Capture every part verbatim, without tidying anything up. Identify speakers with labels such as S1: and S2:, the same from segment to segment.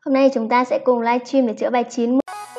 S1: Hôm nay chúng ta sẽ cùng livestream để chữa bài chín.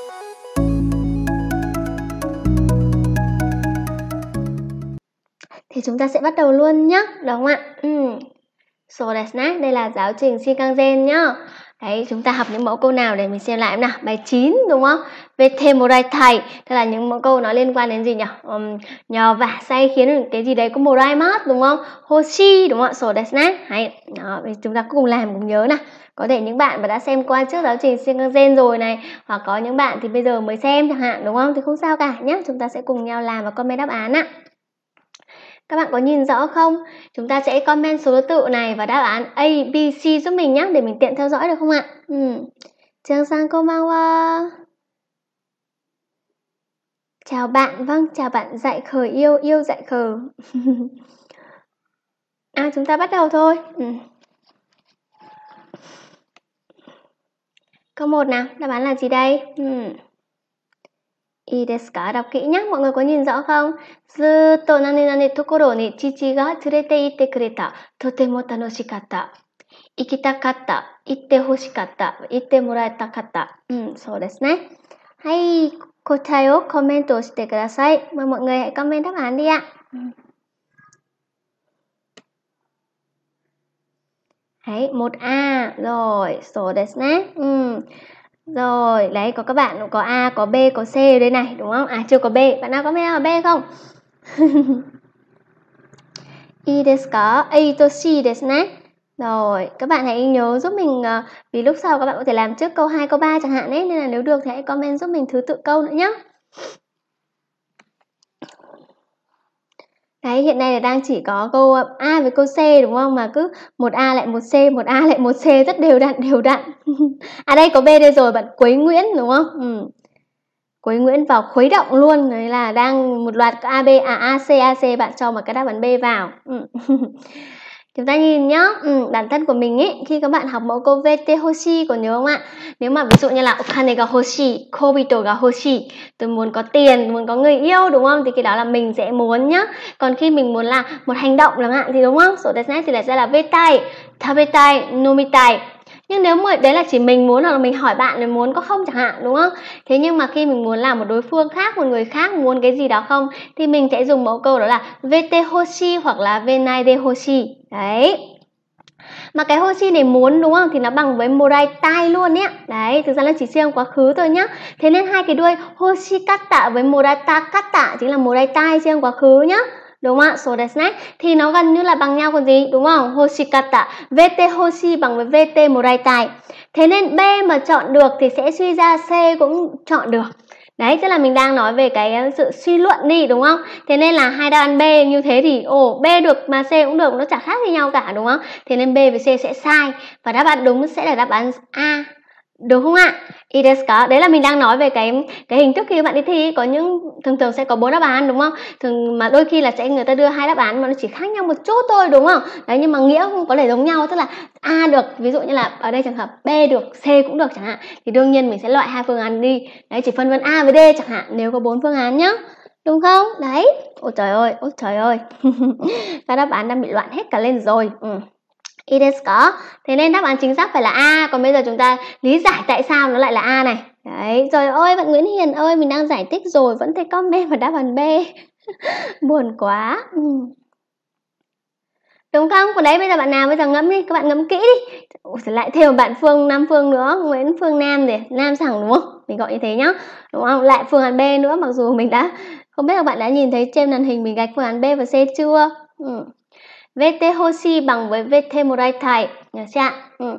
S1: Thì chúng ta sẽ bắt đầu luôn nhé, đúng không ạ? Ừ. So desu ne. Đây là giáo trình Shinkansen nhá. Đấy, chúng ta học những mẫu câu nào để mình xem lại nào. Bài chín đúng không? Vete morai thầy, tức là những mẫu câu nó liên quan đến gì nhỉ? Um, nhờ vả say khiến cái gì đấy có moraimasu đúng không? Hoshi đúng không ạ? So desu ne. Hay. Đó, chúng ta cùng làm cùng nhớ nào. Có thể những bạn mà đã xem qua trước giáo trình Shinkansen rồi này, hoặc có những bạn thì bây giờ mới xem chẳng hạn, đúng không? Thì không sao cả nhé. Chúng ta sẽ cùng nhau làm và comment đáp án ạ. Các bạn có nhìn rõ không? Chúng ta sẽ comment số thứ tự này và đáp án A, B, C giúp mình nhé, để mình tiện theo dõi được không ạ? Ừ. Trang Sang konbanwa. Chào bạn, vâng, chào bạn dạy khờ yêu, yêu dạy khờ. À, chúng ta bắt đầu thôi. Ừ. Câu một nào, đáp án là gì đây? Ừ. I desu ka? Đọc kỹ nhé, mọi người có nhìn rõ không? Zutto nani nani tokoro ni chichi ga tsurete itte kureta. Totemo tanoshikatta. Ikitakatta. Itte hoshikatta. Itte moraetakatta. Ừ, so desu ne. Hay, kotae o comment shite kudasai. Mời mọi người hãy comment đáp án đi ạ. Đấy, một A. Rồi, so desu ne. Ừ. Rồi, đấy, có các bạn có A, có B, có C ở đây này, đúng không? À, chưa có B. Bạn nào có B không? I desu ka? A to C desu ne. Rồi, các bạn hãy nhớ giúp mình, vì lúc sau các bạn có thể làm trước câu hai, câu ba chẳng hạn ấy, nên là nếu được thì hãy comment giúp mình thứ tự câu nữa nhé. Đấy, hiện nay là đang chỉ có câu A với câu C đúng không? Mà cứ một A lại một C, một A lại một C rất đều đặn, đều đặn. À đây có B đây rồi, bạn Quế Nguyễn đúng không? Ừ. Quế Nguyễn vào khuấy động luôn, đấy là đang một loạt A, B, à, A, C, A, C, bạn cho một cái đáp án B vào. Ừ. Chúng ta nhìn nhá, ừ, bản thân của mình ấy, khi các bạn học mẫu câu vete hoshi có nhớ không ạ? Nếu mà ví dụ như là okane ga hoshi, kobito ga hoshi, tôi muốn có tiền, muốn có người yêu đúng không? Thì cái đó là mình sẽ muốn nhá. Còn khi mình muốn là một hành động chẳng hạn thì đúng không? So desu ne thì lại sẽ là vetai, tabetai, nomitai. Nhưng nếu mà đấy là chỉ mình muốn, hoặc là mình hỏi bạn mình muốn có không chẳng hạn, đúng không? Thế nhưng mà khi mình muốn làm một đối phương khác, một người khác muốn cái gì đó không, thì mình sẽ dùng mẫu câu đó là vete hoshi hoặc là venai de hoshi. Đấy. Mà cái hoshi này muốn đúng không? Thì nó bằng với moraitai luôn nhé. Đấy, thực ra nó chỉ riêng quá khứ thôi nhá. Thế nên hai cái đuôi hoshikatta với moraitakatta chính là moraitai riêng quá khứ nhá. Đúng không ạ? So desu ne. Thì nó gần như là bằng nhau còn gì? Đúng không? Hoshikatta, vete hoshi bằng với vete moraitai. Thế nên B mà chọn được thì sẽ suy ra C cũng chọn được. Đấy, tức là mình đang nói về cái sự suy luận đi đúng không? Thế nên là hai đáp án B như thế thì ồ, B được mà C cũng được, nó chả khác gì nhau cả đúng không? Thế nên B với C sẽ sai và đáp án đúng sẽ là đáp án A. Đúng không ạ? I desu ka? Đấy là mình đang nói về cái cái hình thức khi các bạn đi thi có những thường thường sẽ có bốn đáp án đúng không? Thường mà đôi khi là sẽ người ta đưa hai đáp án mà nó chỉ khác nhau một chút thôi đúng không? Đấy, nhưng mà nghĩa không có thể giống nhau, tức là A được, ví dụ như là ở đây trường hợp B được, C cũng được chẳng hạn, thì đương nhiên mình sẽ loại hai phương án đi. Đấy, chỉ phân vân A với D chẳng hạn nếu có bốn phương án nhá. Đúng không? Đấy. Ôi trời ơi, ôi trời ơi. Các đáp án đang bị loạn hết cả lên rồi. Ừ. I desu ka? Thế nên đáp án chính xác phải là A. Còn bây giờ chúng ta lý giải tại sao nó lại là A này. Đấy, trời ơi, bạn Nguyễn Hiền ơi, mình đang giải thích rồi vẫn thấy comment vào đáp án B. Buồn quá. Ừ. Đúng không? Còn đấy bây giờ bạn nào bây giờ ngẫm đi, các bạn ngẫm kỹ đi. Ủa, lại thêm bạn Phương Nam Phương nữa, Nguyễn Phương Nam để Nam Sẳng đúng không? Mình gọi như thế nhá. Đúng không? Lại phương án B nữa, mặc dù mình đã không biết là bạn đã nhìn thấy trên màn hình mình gạch phương án B và C chưa? Ừ. Vete hoshi bằng với vete moraitai, nhớ chưa ạ? Ừ.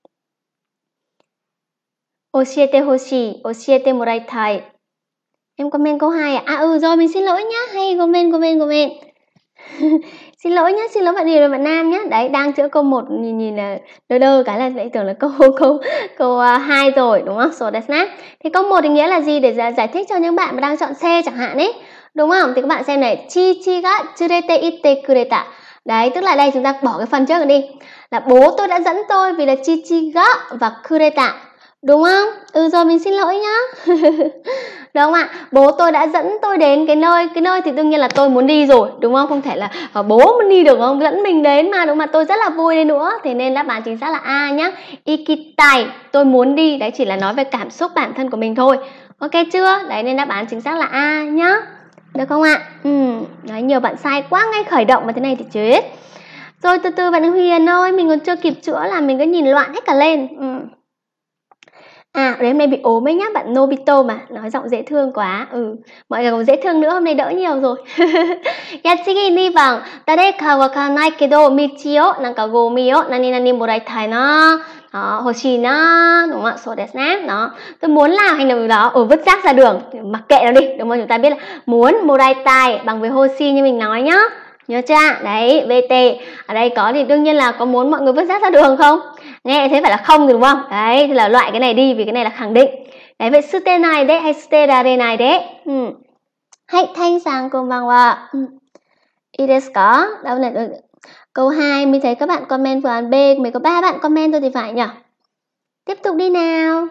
S1: Oshiete hoshi, oshiete moraitai. Em comment câu hai à? À ừ rồi, mình xin lỗi nhá. Hay comment comment comment. Xin lỗi nhá, xin lỗi bạn Điền và bạn Nam nhá. Đấy, đang chữa câu một nhìn nhìn là đơ đơ cái là lại tưởng là câu câu câu hai rồi đúng không? So desu ne. Thì câu một thì nghĩa là gì để giải, giải thích cho những bạn mà đang chọn C chẳng hạn ấy. Đúng không? Thì các bạn xem này, chi chi ga tsurete itte kureta. Đấy, tức là đây chúng ta bỏ cái phần trước đi. Là bố tôi đã dẫn tôi vì là chi chi ga và kureta. Đúng không? Ừ rồi, mình xin lỗi nhá. Đúng không ạ? Bố tôi đã dẫn tôi đến cái nơi, cái nơi thì đương nhiên là tôi muốn đi rồi, đúng không? Không thể là uh, bố muốn đi được không? Dẫn mình đến mà, đúng không? Tôi rất là vui đi nữa. Thế nên đáp án chính xác là A nhá. Ikitai, tôi muốn đi, đấy chỉ là nói về cảm xúc bản thân của mình thôi. Ok chưa? Đấy nên đáp án chính xác là A nhá. Được không ạ? Ừ, đấy nhiều bạn sai quá, ngay khởi động mà thế này thì chết. Rồi từ từ bạn Huyền ơi, mình còn chưa kịp chữa là mình cứ nhìn loạn hết cả lên. Ừ. À, đấy hôm nay bị ốm ấy nhá, bạn Nobito mà, nói giọng dễ thương quá. Ừ, mọi người còn dễ thương nữa, hôm nay đỡ nhiều rồi. Yatsugi ni ban, dareka wakaranai kedo michi o nanka gomi o nani nani moraitai na. Đó, hoshi na, đúng không ạ? So desu ne. Đó, tôi muốn làm hành động đó, ở vứt rác ra đường, mặc kệ nó đi, đúng không? Chúng ta biết là muốn moraitai bằng với hoshi như mình nói nhá. Nhớ chưa? Đấy, vê tê. Ở đây có thì đương nhiên là có muốn mọi người vứt rác ra đường không? Nghe thế phải là không rồi đúng không? Đấy, thì là loại cái này đi vì cái này là khẳng định. Đấy, vậy sute này đấy hay sute rare này đấy. Ừ. Hay thanh sang konbanwa. Ừ. I desu ka? Đâu này được. Câu hai mình thấy các bạn comment phương án B, mới có ba bạn comment thôi thì phải nhỉ? Tiếp tục đi nào.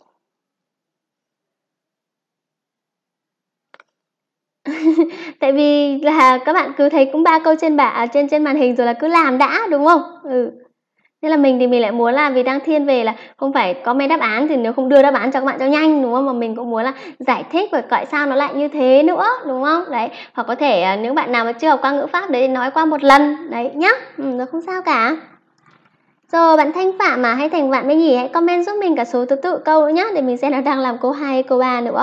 S1: Tại vì là các bạn cứ thấy cũng ba câu trên bảng trên trên màn hình rồi là cứ làm đã đúng không? Ừ. Thế là mình thì mình lại muốn là vì đang thiên về là không phải comment đáp án thì nếu không đưa đáp án cho các bạn cho nhanh đúng không? Mà mình cũng muốn là giải thích và tại sao nó lại như thế nữa đúng không? Đấy, hoặc có thể những bạn nào mà chưa học qua ngữ pháp đấy nói qua một lần đấy nhá. Ừ, nó không sao cả. Rồi bạn Thanh Phạm mà hay Thành Vạn mới nhỉ, hãy comment giúp mình cả số thứ tự câu nữa nhá để mình xem là đang làm câu hai hay câu ba nữa.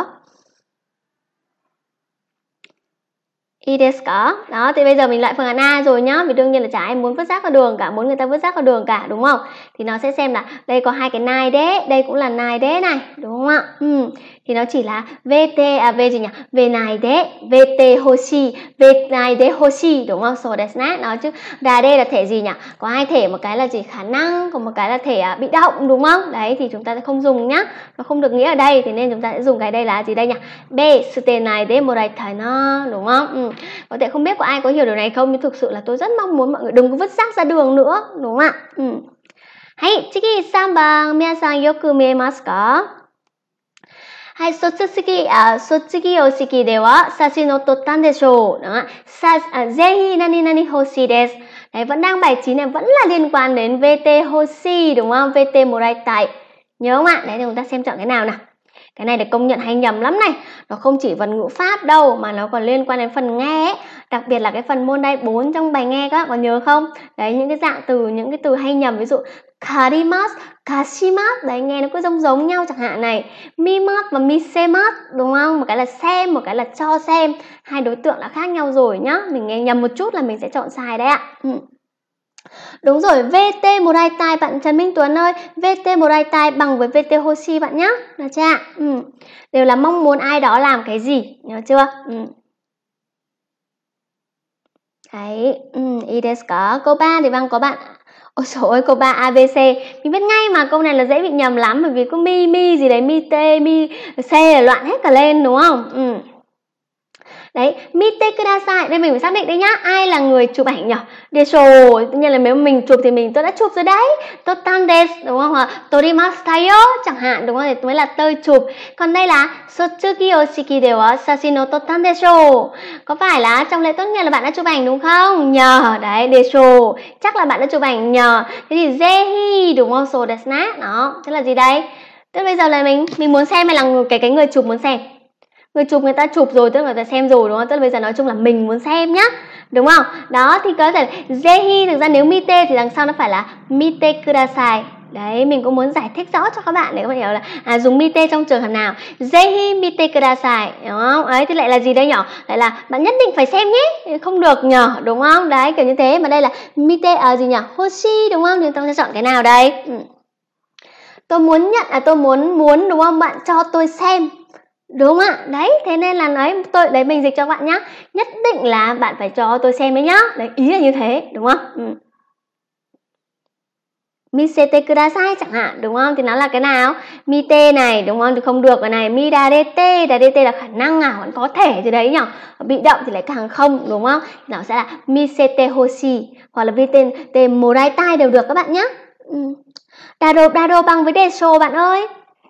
S1: I desu ka? Đó, thì bây giờ mình loại phương án A rồi nhá, vì đương nhiên là chả ai muốn vứt rác vào đường cả, muốn người ta vứt rác vào đường cả đúng không? Thì nó sẽ xem là đây có hai cái nai đế, đây cũng là nai đế này, đúng không ạ? Ừ. Thì nó chỉ là vê tê à v gì nhỉ? Về nai đế, vê tê hoshi, về nai đế hoshi đúng không? So desu ne. Nó chứ đà đê là thể gì nhỉ? Có hai thể, một cái là gì khả năng, còn một cái là thể à, bị động đúng không? Đấy thì chúng ta sẽ không dùng nhá. Nó không được nghĩa ở đây thì nên chúng ta sẽ dùng cái đây là gì đây nhỉ? B, sute nai de moraitai na, đúng không? Ừ. Có thể không biết có ai có hiểu điều này không, nhưng thực sự là tôi rất mong muốn mọi người đừng có vứt rác ra đường nữa, đúng không ạ? Ừ. Hay, chiki san ban, minasan yoku miemasu ka? Hay, sotsugi, à, sotsugi o shiki de wa sashin o tottan desho. Đó. Sa, à, zehi nani nani hoshi desu. Đấy, vẫn đang bài chín này vẫn là liên quan đến vê tê hoshi, đúng không? vê tê moraitai. Nhớ không ạ? Đấy thì chúng ta xem chọn cái nào nào. Cái này được công nhận hay nhầm lắm này. Nó không chỉ phần ngữ pháp đâu mà nó còn liên quan đến phần nghe ấy. Đặc biệt là cái phần môn đai bốn trong bài nghe các bạn còn nhớ không? Đấy, những cái dạng từ, những cái từ hay nhầm, ví dụ karimasu, kashimasu, đấy nghe nó cứ giống giống nhau chẳng hạn này. Mimasu và misemasu, đúng không? Một cái là xem, một cái là cho xem. Hai đối tượng là khác nhau rồi nhá. Mình nghe nhầm một chút là mình sẽ chọn sai đấy ạ. Ừ. Đúng rồi, vê tê moraitai bạn Trần Minh Tuấn ơi, vê tê moraitai bằng với vê tê hoshi bạn nhá. Được chưa ạ? Ừ. Đều là mong muốn ai đó làm cái gì, nhớ chưa? Ừ. Đấy, ừ, i desu ka? Câu ba thì bằng có bạn. Ôi trời ơi, câu ba a bê xê. Mình biết ngay mà câu này là dễ bị nhầm lắm bởi vì có mi mi gì đấy, mi t, mi c là loạn hết cả lên đúng không? Ừ. Đấy, mite kudasai. Đây mình phải xác định đấy nhá. Ai là người chụp ảnh nhỉ? Desho. Tự nhiên là nếu mình chụp thì mình tôi đã chụp rồi đấy. Tottan desu, đúng không? Hoặc torimasu tayo chẳng hạn, đúng không? Thì mới là tôi chụp. Còn đây là sotsugi o shiki de wa sashin o tottan desho. Có phải là trong lễ tốt nghiệp là bạn đã chụp ảnh đúng không? Nhờ. Đấy, desho. Chắc là bạn đã chụp ảnh nhờ. Thế thì zehi, đúng không? So desu ne. Đó. Thế là gì đây? Tức bây giờ là mình mình muốn xem hay là người, cái cái người chụp muốn xem? Người chụp người ta chụp rồi, tức là người ta xem rồi đúng không? Tức là bây giờ nói chung là mình muốn xem nhá. Đúng không? Đó thì có thể zehi, thực ra nếu mite thì đằng sau nó phải là mite kudasai. Đấy, mình cũng muốn giải thích rõ cho các bạn để các bạn hiểu là à, dùng mite trong trường hợp nào. Zehi mite kudasai, đúng không? Ấy thì lại là gì đây nhỉ? Lại là bạn nhất định phải xem nhé. Không được nhở, đúng không? Đấy, kiểu như thế. Mà đây là mite ở à, gì nhỉ? Hoshi, đúng không? Thì tôi sẽ chọn cái nào đây? Ừ. Tôi muốn nhận, à tôi muốn muốn đúng không? Bạn cho tôi xem. Đúng không ạ? Đấy, thế nên là nói tôi đấy mình dịch cho các bạn nhá. Nhất định là bạn phải cho tôi xem đấy nhá. Đấy, ý là như thế, đúng không? Ừ. Misete kudasai chẳng hạn, đúng không? Thì nó là cái nào? Mite này, đúng không? Thì không được cái này. Mi darete, darete là khả năng à, vẫn có thể gì đấy nhỉ? Bị động thì lại càng không, đúng không? Nó sẽ là misete hoshi hoặc là vite moraitai đều được các bạn nhé. Ừ. Dado, dado bằng với desho bạn ơi.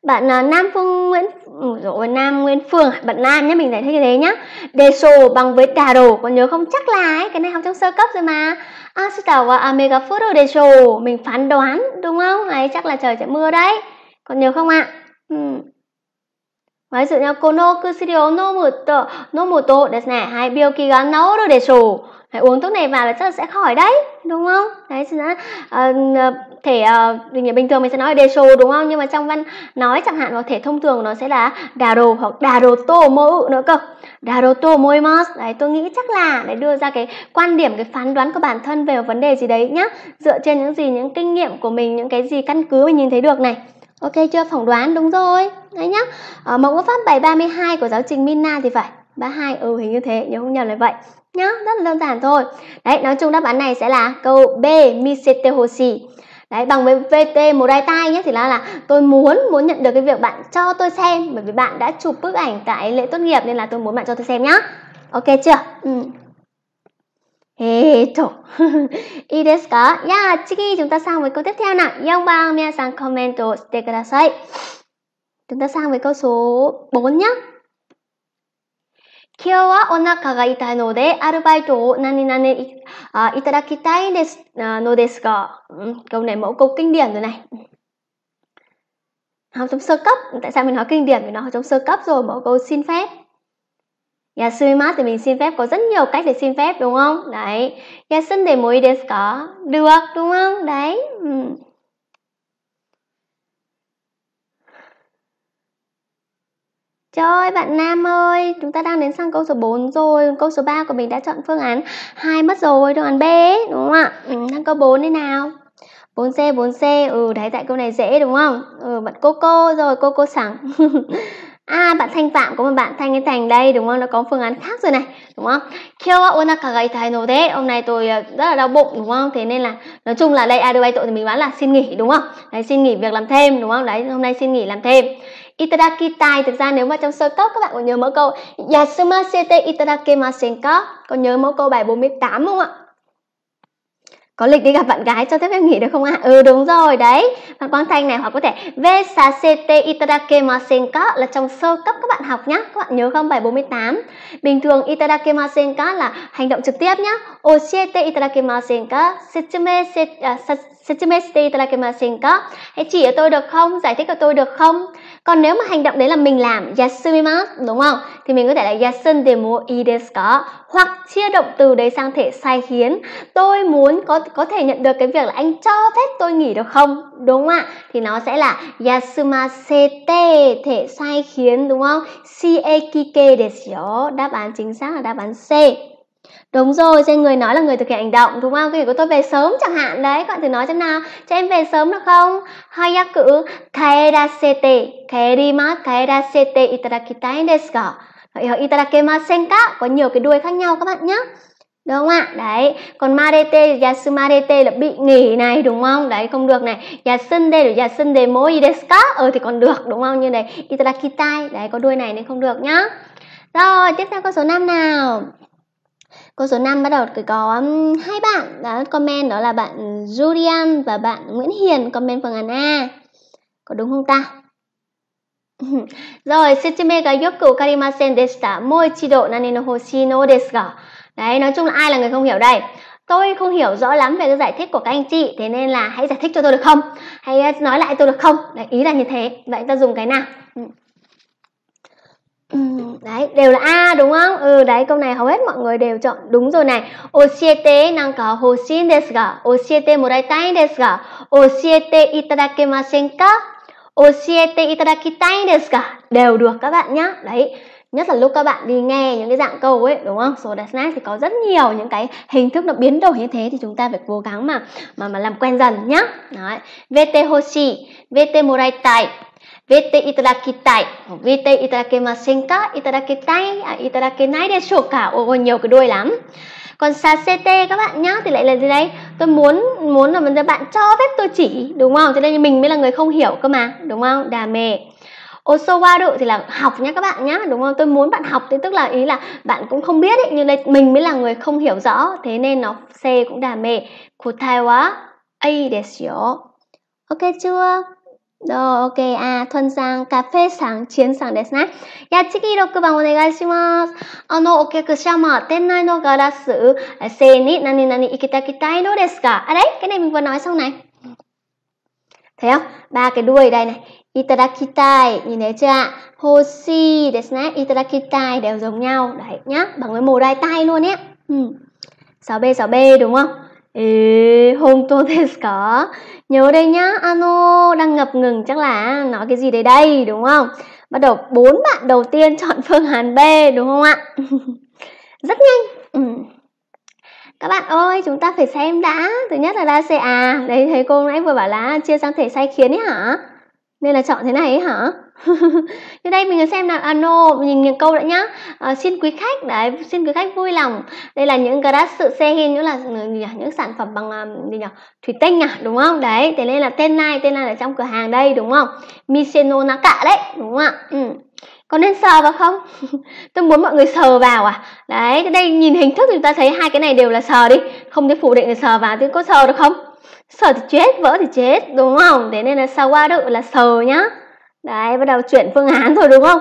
S1: Bạn uh, Nam Phương Nguyễn rồi Nam Nguyên Phương, bạn Nam nhé, mình giải thích như thế nhá. Desho bằng với daro, còn nhớ không? Chắc là ấy, cái này học trong sơ cấp rồi mà. Ashita wa ame ga furu desho, mình phán đoán đúng không? Đấy, chắc là trời sẽ mưa đấy. Còn nhớ không ạ? Ừ. Ví dụ như kono kusuri o nomu to nomu to desu ne, hai byoki ga naoru desho. Hãy uống thuốc này vào là chắc là sẽ khỏi đấy, đúng không? Đấy, uh, thể uh, bình thường mình sẽ nói desho đúng không? Nhưng mà trong văn nói chẳng hạn vào thể thông thường nó sẽ là daro hoặc daroto mou nữa cơ. Daroto moimasu. Đấy, tôi nghĩ chắc là để đưa ra cái quan điểm, cái phán đoán của bản thân về vấn đề gì đấy nhá, dựa trên những gì, những kinh nghiệm của mình, những cái gì căn cứ mình nhìn thấy được này. Ok chưa? Phỏng đoán đúng rồi. Đấy nhá. Ở mẫu ngữ pháp bài ba mươi hai của giáo trình Minna thì phải. ba mươi hai, ừ hình như thế, nhớ không nhầm là vậy. Nhá, rất là đơn giản thôi. Đấy, nói chung đáp án này sẽ là câu B, misete hoshi. Đấy, bằng với vê tê moraitai nhé, thì là là tôi muốn muốn nhận được cái việc bạn cho tôi xem, bởi vì bạn đã chụp bức ảnh tại lễ tốt nghiệp nên là tôi muốn bạn cho tôi xem nhá. Ok chưa? Ừ. Eto. Ii desu ka? Yeah, chigi, chúng ta sang với câu tiếp theo nào. bốn番 minasan comment o shite kudasai. Chúng ta sang với câu số bốn nhá. Kyou wa onaka ga itai no de arubaito o nani nani uh, itadakitai desu uh, no desu ga. Câu này mẫu câu kinh điển rồi này. Học trong sơ cấp, tại sao mình nói kinh điển? Vì nó học trong sơ cấp rồi, mẫu câu xin phép. Yasumimasu thì mình xin phép, có rất nhiều cách để xin phép đúng không? Đấy. Yasunde mo ii desu ka? Được đúng không? Đấy. Ừ. Trời ơi, bạn Nam ơi, chúng ta đang đến sang câu số bốn rồi. Câu số ba của mình đã chọn phương án hai mất rồi, phương án B ấy, đúng không ạ? Ừ, sang câu bốn đi nào. bốn C, bốn C, ừ đấy, tại câu này dễ đúng không? Ừ, bạn Coco rồi, Coco sẵn. À, bạn Thanh Phạm, có một bạn Thanh Anh Thành đây đúng không? Nó có phương án khác rồi này, đúng không? Kyou wa onaka ga itai no de, hôm nay tôi rất là đau bụng đúng không? Thế nên là nói chung là đây arubaito thì mình bán là xin nghỉ đúng không? Đấy, xin nghỉ việc làm thêm đúng không? Đấy, hôm nay xin nghỉ làm thêm. Itadakitai, thực ra nếu mà trong sơ cấp các bạn có nhớ mẫu câu Yasumashite itadakemasen ka? Có nhớ mẫu câu bài bốn mươi tám không ạ? Có lịch đi gặp bạn gái cho phép em nghỉ được không ạ? À? Ừ đúng rồi đấy. Bạn Quang Thanh này, hoặc có thể Vesasete itadakemasen ka là trong sơ cấp các bạn học nhá. Các bạn nhớ không? Bài bốn mươi tám. Bình thường itadakemasen ka là hành động trực tiếp nhá. Oshiete itadakemasen ka, setsume setsume shite itadakemasen ka. Hãy chỉ cho tôi được không? Giải thích cho tôi được không? Còn nếu mà hành động đấy là mình làm, yasumimasu đúng không? Thì mình có thể là yasunde mo ii desu ka, hoặc chia động từ đấy sang thể sai khiến. Tôi muốn có có thể nhận được cái việc là anh cho phép tôi nghỉ được không? Đúng không ạ? Thì nó sẽ là yasumashite, thể sai khiến đúng không? Shiekike desu yo. Đáp án chính xác là đáp án C. Đúng rồi, trên người nói là người thực hiện hành động đúng không? Cái của tôi về sớm chẳng hạn đấy, các bạn thử nói xem nào. Cho em về sớm được không? Hayaku kaerasete, kaerimasu, kaerasete itadakitai desu ka. Itadakemasen ka, có nhiều cái đuôi khác nhau các bạn nhé. Đúng không ạ? Đấy, còn marete, yasumarete là bị nghỉ này đúng không? Đấy, không được này. Yasunde rồi yasunde mo ii desu ka? Ờ thì còn được đúng không? Như này, itadakitai, đấy có đuôi này nên không được nhá. Rồi, tiếp theo câu số năm nào. Câu số năm bắt đầu có um, hai bạn đã comment, đó là bạn Julian và bạn Nguyễn Hiền comment phương án A. Có đúng không ta? Rồi, setsume ga yoku karimasen deshita. Mo ichido nani no hoshii no desu ga. Đấy, nói chung là ai là người không hiểu đây? Tôi không hiểu rõ lắm về cái giải thích của các anh chị, thế nên là hãy giải thích cho tôi được không? Hãy nói lại tôi được không? Đấy, ý là như thế. Vậy ta dùng cái nào? Đấy, đều là A đúng không? Ừ, đấy, câu này hầu hết mọi người đều chọn đúng rồi này. Oshiete nanka hoshii desu ga, oshiete moraitai desu ga, oshiete itadakemasen ka, oshiete itadakitai desu ga. Đều được các bạn nhá. Đấy, nhất là lúc các bạn đi nghe những cái dạng câu ấy đúng không? So desu thì có rất nhiều những cái hình thức nó biến đổi như thế, thì chúng ta phải cố gắng mà mà mà làm quen dần nhá. Đấy, vete hoshii, vete moraitai, vete itadakitai, vete itadakemasen ka, itadakitai, à, itadakenai desu ka. Ôi, nhiều cái đuôi lắm. Còn sasete các bạn nhá thì lại là gì đây? Tôi muốn muốn là mình bạn cho phép tôi chỉ đúng không? Cho nên mình mới là người không hiểu cơ mà, đúng không? Dame. Osowaru thì là học nhá các bạn nhá, đúng không? Tôi muốn bạn học thì tức là ý là bạn cũng không biết ấy, nhưng đây mình mới là người không hiểu rõ, thế nên nó C cũng dame. Kotai wa A desu yo. Ok chưa? Rồi, ok. À, Thuần sang cà phê sáng chiến sáng desu ne. Ya, chikiろくばんお願いします。あの、お客様、店内のガラス、せにnani nani ikitakitai no desu ka? À đấy, cái này mình vừa nói xong này. Thấy không? Ba cái đuôi đây này. Itadakitai, nhìn thấy chưa ạ? Hoshi desu ne, itadakitai đều giống nhau. Đấy nhá, bằng với mồ đai tai luôn nhé. Ừ. sáu B, sáu B đúng không? Ê, hontou desu ka? Nhớ đây nhá, ano đang ngập ngừng chắc là nói cái gì đấy đây đúng không? Bắt đầu bốn bạn đầu tiên chọn phương án B đúng không ạ? Rất nhanh. Ừ. Các bạn ơi, chúng ta phải xem đã. Thứ nhất là đa C à. Đấy, thấy cô nãy vừa bảo là chia sang thể sai khiến ấy hả? Nên là chọn thế này ấy hả? Như đây mình xem là ano, nhìn những câu đã nhá. À, xin quý khách, đấy, xin quý khách vui lòng. Đây là những glass sự seihin, những là những sản phẩm bằng gì nhỉ? Thủy tinh à, đúng không? Đấy, thế nên là tên này, tên này ở trong cửa hàng đây đúng không? Mise no naka đấy, đúng không ạ? Ừ. Có nên sờ vào không? Tôi muốn mọi người sờ vào à? Đấy, cái đây nhìn hình thức thì chúng ta thấy hai cái này đều là sờ đi. Không thể phủ định là sờ vào thì có sờ được không? Sờ thì chết, vỡ thì chết, đúng không? Thế nên là sawaru là sờ nhá. Đấy, bắt đầu chuyển phương án rồi đúng không?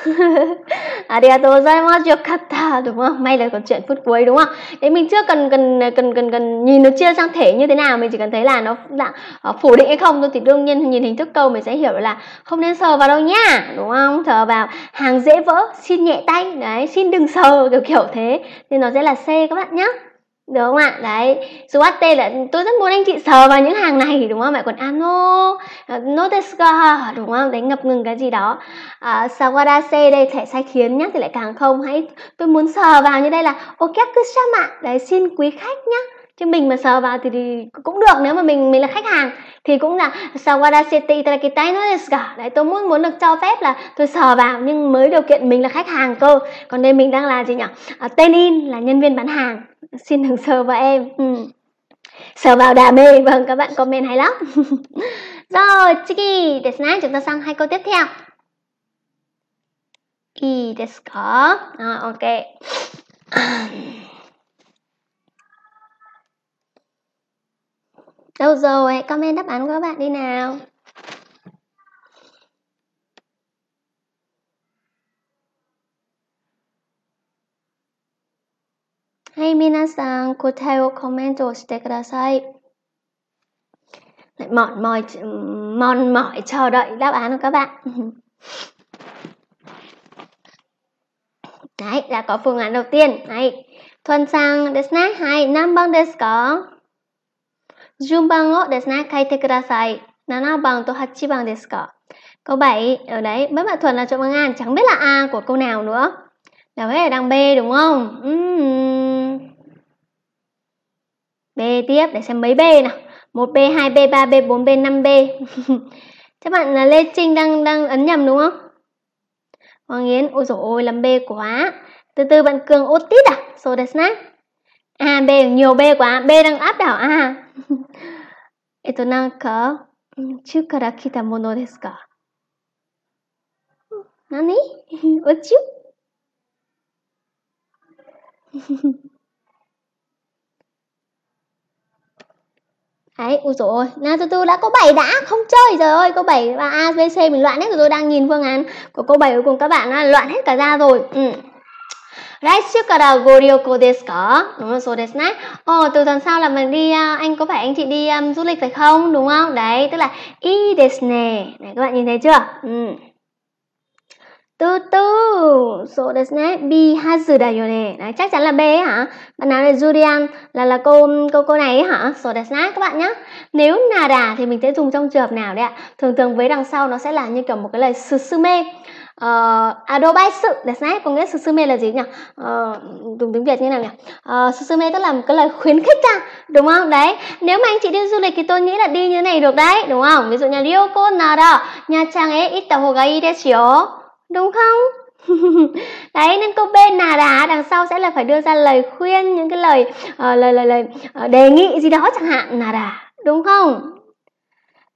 S1: Arigatou gozaimasu, yokatta, đúng không? May là còn chuyển phút cuối đúng không? Đấy, mình chưa cần cần cần cần cần nhìn nó chia sang thể như thế nào, mình chỉ cần thấy là nó dạng phủ định hay không thôi, thì đương nhiên nhìn hình thức câu mình sẽ hiểu là không nên sờ vào đâu nhá, đúng không? Sờ vào hàng dễ vỡ, xin nhẹ tay, đấy, xin đừng sờ, kiểu kiểu thế, nên nó sẽ là C các bạn nhá. Được không ạ? Đấy, Suwate là tôi rất muốn anh chị sờ vào những hàng này đúng không? Mẹ còn ano, no desu ka, đúng không? Đấy, ngập ngừng cái gì đó. À, Sawadase đây thể sai khiến nhá thì lại càng không. Hãy tôi muốn sờ vào như đây là okyaku-sama, đấy, xin quý khách nhá. Chứ mình mà sờ vào thì, thì cũng được, nếu mà mình mình là khách hàng thì cũng là sawadasete itadakitai no desu ka. Đấy, tôi muốn muốn được cho phép là tôi sờ vào, nhưng mới điều kiện mình là khách hàng cơ. Còn đây mình đang là gì nhỉ? À, tên in là nhân viên bán hàng. Xin đừng sờ vào em. Ừ. Sờ vào đà mê. Vâng, các bạn comment hay lắm. Rồi, chiki desu ne. Chúng ta sang hai câu tiếp theo. I desu ka? À, ok. Đâu rồi? Comment đáp án của các bạn đi nào. Hey, minasan, kotae wo comment wo shite kudasai. Lại mòn mỏi mòn mỏi chờ đợi đáp án của các bạn. Đấy, đã có phương án đầu tiên. Này, Thuần sang desu ne. Hai, nanban desu ka? Junban o desu ne, kaite kudasai. Nana ban to hachi ban desu ka? Câu bảy, ở đấy, mấy bạn Thuần là chọn phương án, chẳng biết là A của câu nào nữa. Là phải ở đằng B đúng không? Uhm. B tiếp, để xem mấy B nào. một B, hai B, ba B, bốn B, năm B. Các bạn là Lê Trinh đang đang ấn nhầm đúng không? Hoàng Yến, ôi dồi ôi, làm B quá. Từ từ bạn Cường Otis à? So desu ne. À, B, nhiều B quá. B đang áp đảo A. Eto nanka uchu kara kita mono desu ka? Nani? Uchu? Đấy, ui dồi ôi, nào từ từ đã, câu bảy đã, không chơi, trời ơi, câu bảy và A, B, C mình loạn hết rồi, tôi đang nhìn phương án của câu bảy cuối cùng các bạn đã loạn hết cả ra rồi. Ừ. Raishu kara go ryoko desu ka? Đúng rồi, so desu ne. Ồ, từ tuần sau là mình đi, anh có phải anh chị đi um, du lịch phải không? Đúng không? Đấy, tức là ii desu ne. Này, các bạn nhìn thấy chưa? Ừ. Từ từ, so desu ne, bi hazu da yo ne. Đấy, chắc chắn là B ấy hả? Bạn nào là Julian là là cô cô cô này ấy hả? So desu ne các bạn nhá. Nếu nada thì mình sẽ dùng trong trường hợp nào đấy ạ? Thường thường với đằng sau nó sẽ là như kiểu một cái lời susume. Uh, adobaisu desu ne, có nghĩa susume là gì nhỉ? Uh, dùng tiếng Việt như nào nhỉ? Uh, susume tức là một cái lời khuyến khích ra, đúng không? Đấy, nếu mà anh chị đi du lịch thì tôi nghĩ là đi như thế này được đấy, đúng không? Ví dụ như ryoko nara Nha-chan e itta hou ga ii desu yo. Đúng không? Đấy, nên câu B nada đằng sau sẽ là phải đưa ra lời khuyên, những cái lời uh, lời lời lời uh, đề nghị gì đó chẳng hạn, nada, đúng không?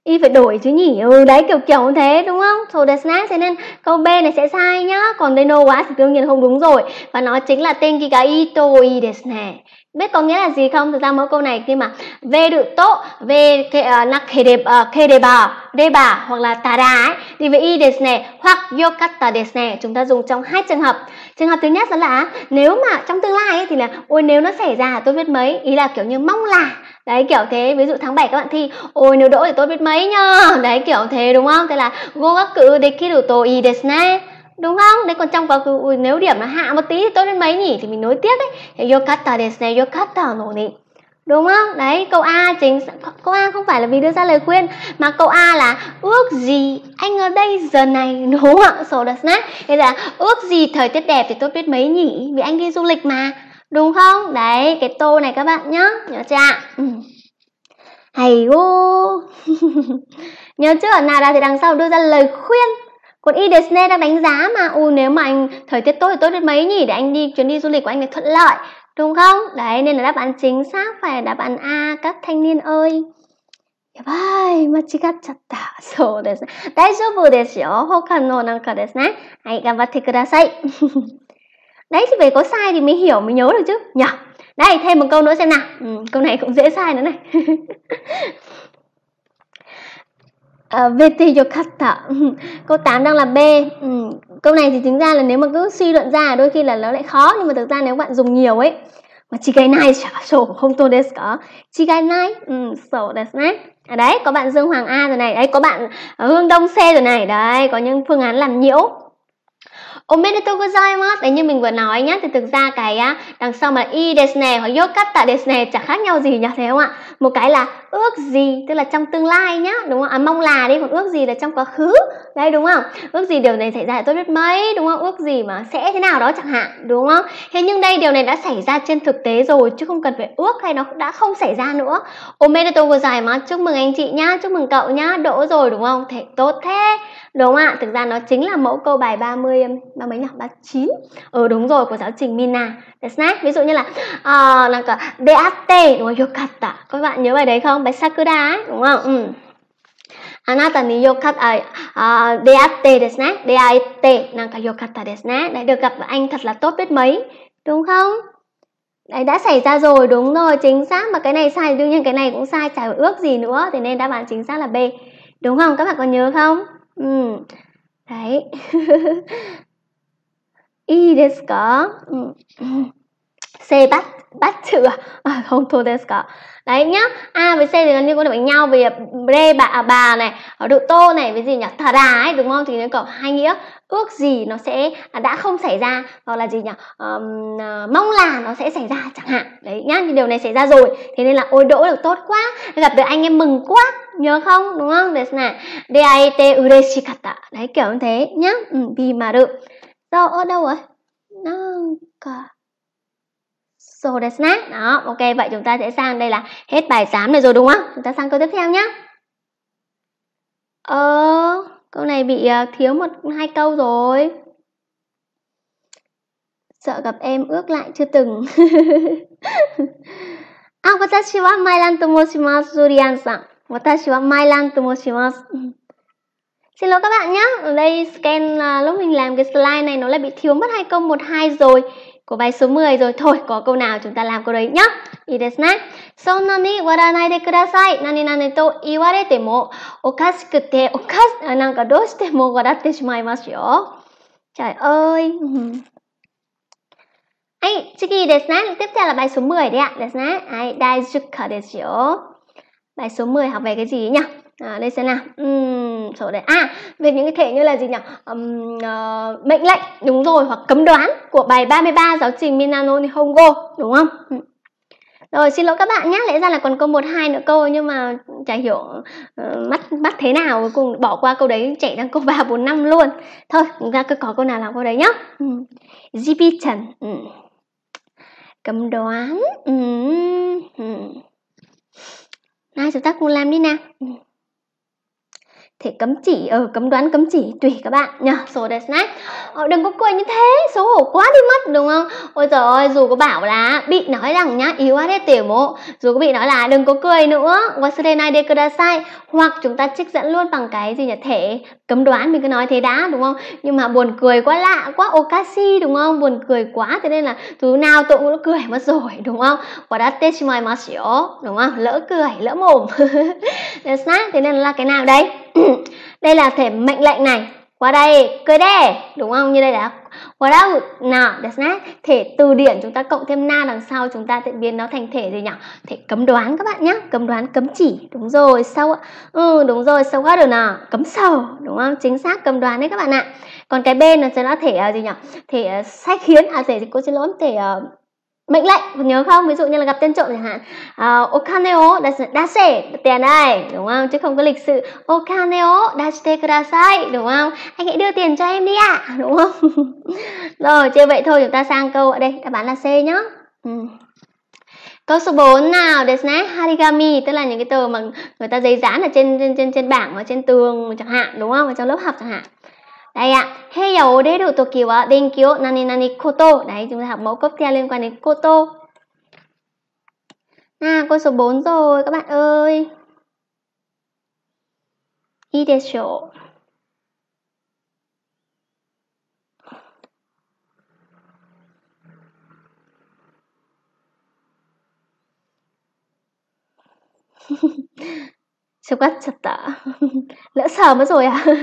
S1: Y phải đổi chứ nhỉ. Ừ đấy, kiểu kiểu như thế đúng không? So desu ne. Thế nên câu B này sẽ sai nhá. Còn đây no wa thì đương nhiên không đúng rồi. Và nó chính là tenki ga ii to ii desu ne. Biết có nghĩa là gì không? Thực ra mỗi câu này khi mà về được tốt, về nakereba, kereba, reba hoặc là tada ấy, thì với ii desu ne hoặc yokatta desu ne chúng ta dùng trong hai trường hợp. Trường hợp thứ nhất đó là nếu mà trong tương lai ấy, thì là ôi nếu nó xảy ra tôi biết mấy, ý là kiểu như mong là. Đấy kiểu thế, ví dụ tháng bảy các bạn thi ôi nếu đỗ thì tôi biết mấy nhá. Đấy kiểu thế đúng không? Thế là gogaku dekiru to ii desu ne. Đúng không? Đấy còn trong quá khứ ui, nếu điểm nó hạ một tí thì tôi biết mấy nhỉ, thì mình nối tiếp ấy. Thì yokatta desu ne, yokatta no ni. Đúng không? Đấy, câu A chính câu A không phải là vì đưa ra lời khuyên mà câu A là ước gì anh ở đây giờ này, đúng không ạ? So desu ne. Thế là ước gì thời tiết đẹp thì tôi biết mấy nhỉ, vì anh đi du lịch mà. Đúng không? Đấy, cái tô này các bạn nhá, nhớ chưa ạ? Ừ. Hay quá. Nhớ chưa? Nada thì đằng sau đưa ra lời khuyên. Còn ii desu ne đang đánh giá mà. Ui nếu mà anh thời tiết tốt thì tốt đến mấy nhỉ, để anh đi chuyến đi du lịch của anh này thuận lợi. Đúng không? Đấy, nên là đáp án chính xác phải là đáp án A các thanh niên ơi. Yabai, machigachatta. So desu. Daijoubu desu yo. Hoka no nanka desu ne. Hai, ganbatte kudasai. Đấy thì phải có sai thì mới hiểu, mới nhớ được chứ nhỉ. Đây, thêm một câu nữa xem nào. Ừ, câu này cũng dễ sai nữa này. Uh, vê tê yokatta. Câu tám đang là B. Ừ, câu này thì chính ra là nếu mà cứ suy luận ra đôi khi là nó lại khó, nhưng mà thực ra nếu bạn dùng nhiều ấy mà chigai nai so không to desu ka. Chigai nai. Ừ, so desu ne. À đấy, có bạn Dương Hoàng A rồi này. Đấy, có bạn Hương Đông C rồi này. Đấy, có những phương án làm nhiễu. Omedetou gozaimasu. Đấy như mình vừa nói nhá, thì thực ra cái á, đằng sau mà ii desu ne hoặc yokatta desu ne chẳng khác nhau gì nhỉ, thấy không ạ? Một cái là ước gì, tức là trong tương lai nhá, đúng không? À, mong là đi, còn ước gì là trong quá khứ. Đấy đúng không? Ước gì điều này xảy ra thì tôi biết mấy, đúng không? Ước gì mà sẽ thế nào đó chẳng hạn, đúng không? Thế nhưng đây điều này đã xảy ra trên thực tế rồi chứ không cần phải ước hay nó đã không xảy ra nữa. Omedetou gozaimasu, chúc mừng anh chị nhá, chúc mừng cậu nhá, đỗ rồi đúng không? Thế tốt thế. Đúng không ạ? Thực ra nó chính là mẫu câu bài ba mươi, ba mấy nhỉ? ba mươi chín. Ừ đúng rồi, của giáo trình Mina. Ví dụ như là uh, là cả deatte, đúng không? Yokatta. Các bạn nhớ bài đấy không? Bài Sakura ấy, đúng không? Ừ. Anata ni yokatta, uh, deatte desu ne. Deatte, nanka yokatta desu ne. Đấy, được gặp anh thật là tốt biết mấy. Đúng không? Đấy, đã xảy ra rồi, đúng rồi, chính xác. Mà cái này sai, đương nhiên cái này cũng sai, chả ước gì nữa. Thế nên đáp án chính xác là B. Đúng không? Các bạn có nhớ không? Ừ. Đấy. I desu ka? C bắt bắt chữ à, không to desu ka. Đấy nhá. A với C thì nó liên quan đến với nhau về re bà à, bà này, ở độ tô này với gì nhỉ? Tada ấy đúng không? Thì nó có hai nghĩa. Ước gì nó sẽ à, đã không xảy ra, hoặc là gì nhỉ? Um, uh, mong là nó sẽ xảy ra chẳng hạn. Đấy nhá, thì điều này xảy ra rồi. Thế nên là ôi đỗ được tốt quá, gặp được anh em mừng quá. Nhớ không? Đúng không? Desu ne. Deaete ureshikatta. Đấy kiểu như thế nhá. Ừ, bimaru. Rồi ở đâu rồi? Nanka so desu ne. Đó, ok, vậy chúng ta sẽ sang đây là hết bài tám này rồi đúng không? Chúng ta sang câu tiếp theo nhá. Ờ, câu này bị uh, thiếu một hai câu rồi. Sợ gặp em ước lại chưa từng. À, watashi wa Mailan to moshimasu, Durian-san. Watashi wa Mailan to moshimasu. Xin lỗi các bạn nhé. Ở đây scan uh, lúc mình làm cái slide này nó lại bị thiếu mất hai câu một hai rồi. Của bài số mười rồi. Thôi, có câu nào chúng ta làm câu đấy nhá. Ii desu ne. Sonna ni waranai de kudasai. Nani nani to iwarete mo okashikute okash nanka doushite mo waratte shimaimasu yo. Trời ơi. Ai, chiki desu ne. Tiếp theo là bài số mười đấy ạ. Desu ne. Ai, daisuka desu yo. Bài số mười học về cái gì nhỉ? À, đây xem nào. Uhm, số đấy. À, về những cái thể như là gì nhỉ? Um, uh, mệnh lệnh, đúng rồi, hoặc cấm đoán của bài ba mươi ba giáo trình Minano Nihongo, đúng không? Ừ. Rồi, xin lỗi các bạn nhé. Lẽ ra là còn câu một hai nữa câu nhưng mà chả hiểu uh, bắt bắt thế nào, cuối cùng bỏ qua câu đấy chạy sang câu ba bốn năm luôn. Thôi, chúng ta cứ có câu nào làm câu đấy nhá. Ừ. Jibi-chan. Ừ. Cấm đoán. Ừ. Ừ. Nào chúng ta cùng làm đi nào. thể cấm chỉ, ở cấm đoán cấm chỉ tùy các bạn nhá. So desu ne. Ờ, đừng có cười như thế, xấu hổ quá đi mất đúng không? Ôi trời ơi, dù có bảo là bị nói rằng nhá, yếu hết tiểu mộ, dù có bị nói là đừng có cười nữa, wasurenai de kudasai, hoặc chúng ta trích dẫn luôn bằng cái gì nhỉ, thể cấm đoán, mình cứ nói thế đã đúng không? Nhưng mà buồn cười quá, lạ quá, okashi đúng không? Buồn cười quá, thế nên là thứ nào tôi cũng cười mất rồi đúng không? Wadatte shimaimasu yo, đúng không? Lỡ cười, lỡ mồm. Thế nên là cái nào đây? Đây là thể mệnh lệnh này. Qua đây, cười đê, đúng không? Như đây là warau nào, thể từ điển chúng ta cộng thêm na đằng sau, chúng ta sẽ biến nó thành thể gì nhỉ? Thể cấm đoán các bạn nhé, cấm đoán cấm chỉ. Đúng rồi, sau ừ đúng rồi, sau quá rồi nào, cấm sầu, đúng không? Chính xác, cấm đoán đấy các bạn ạ. Còn cái bên là sẽ nó thể uh, gì nhỉ? Thể uh, sai khiến, à thể cô xin lỗi, thể uh, mệnh lệnh, nhớ không? Ví dụ như là gặp tên trộm chẳng hạn, uh, okane o dase, tiền đây, đúng không? Chứ không có lịch sự okane o dashite kudasai, đúng không? Anh hãy đưa tiền cho em đi ạ, à, đúng không? Rồi, chơi vậy thôi, chúng ta sang câu ở đây, đáp án là C nhá. Ừ. Câu số bốn nào, desu ne, harigami, tức là những cái tờ mà người ta giấy dán ở trên trên trên trên bảng và trên tường chẳng hạn, đúng không? Ở trong lớp học chẳng hạn. Đây ạ, heiya o deru toki wa denki o nani nani koto. Đấy, chúng ta học mẫu cấp theo liên quan đến koto. À, câu số bốn rồi các bạn ơi. Ii desho. Sắp cắt chặt tạ. Lỡ sờ mất rồi à?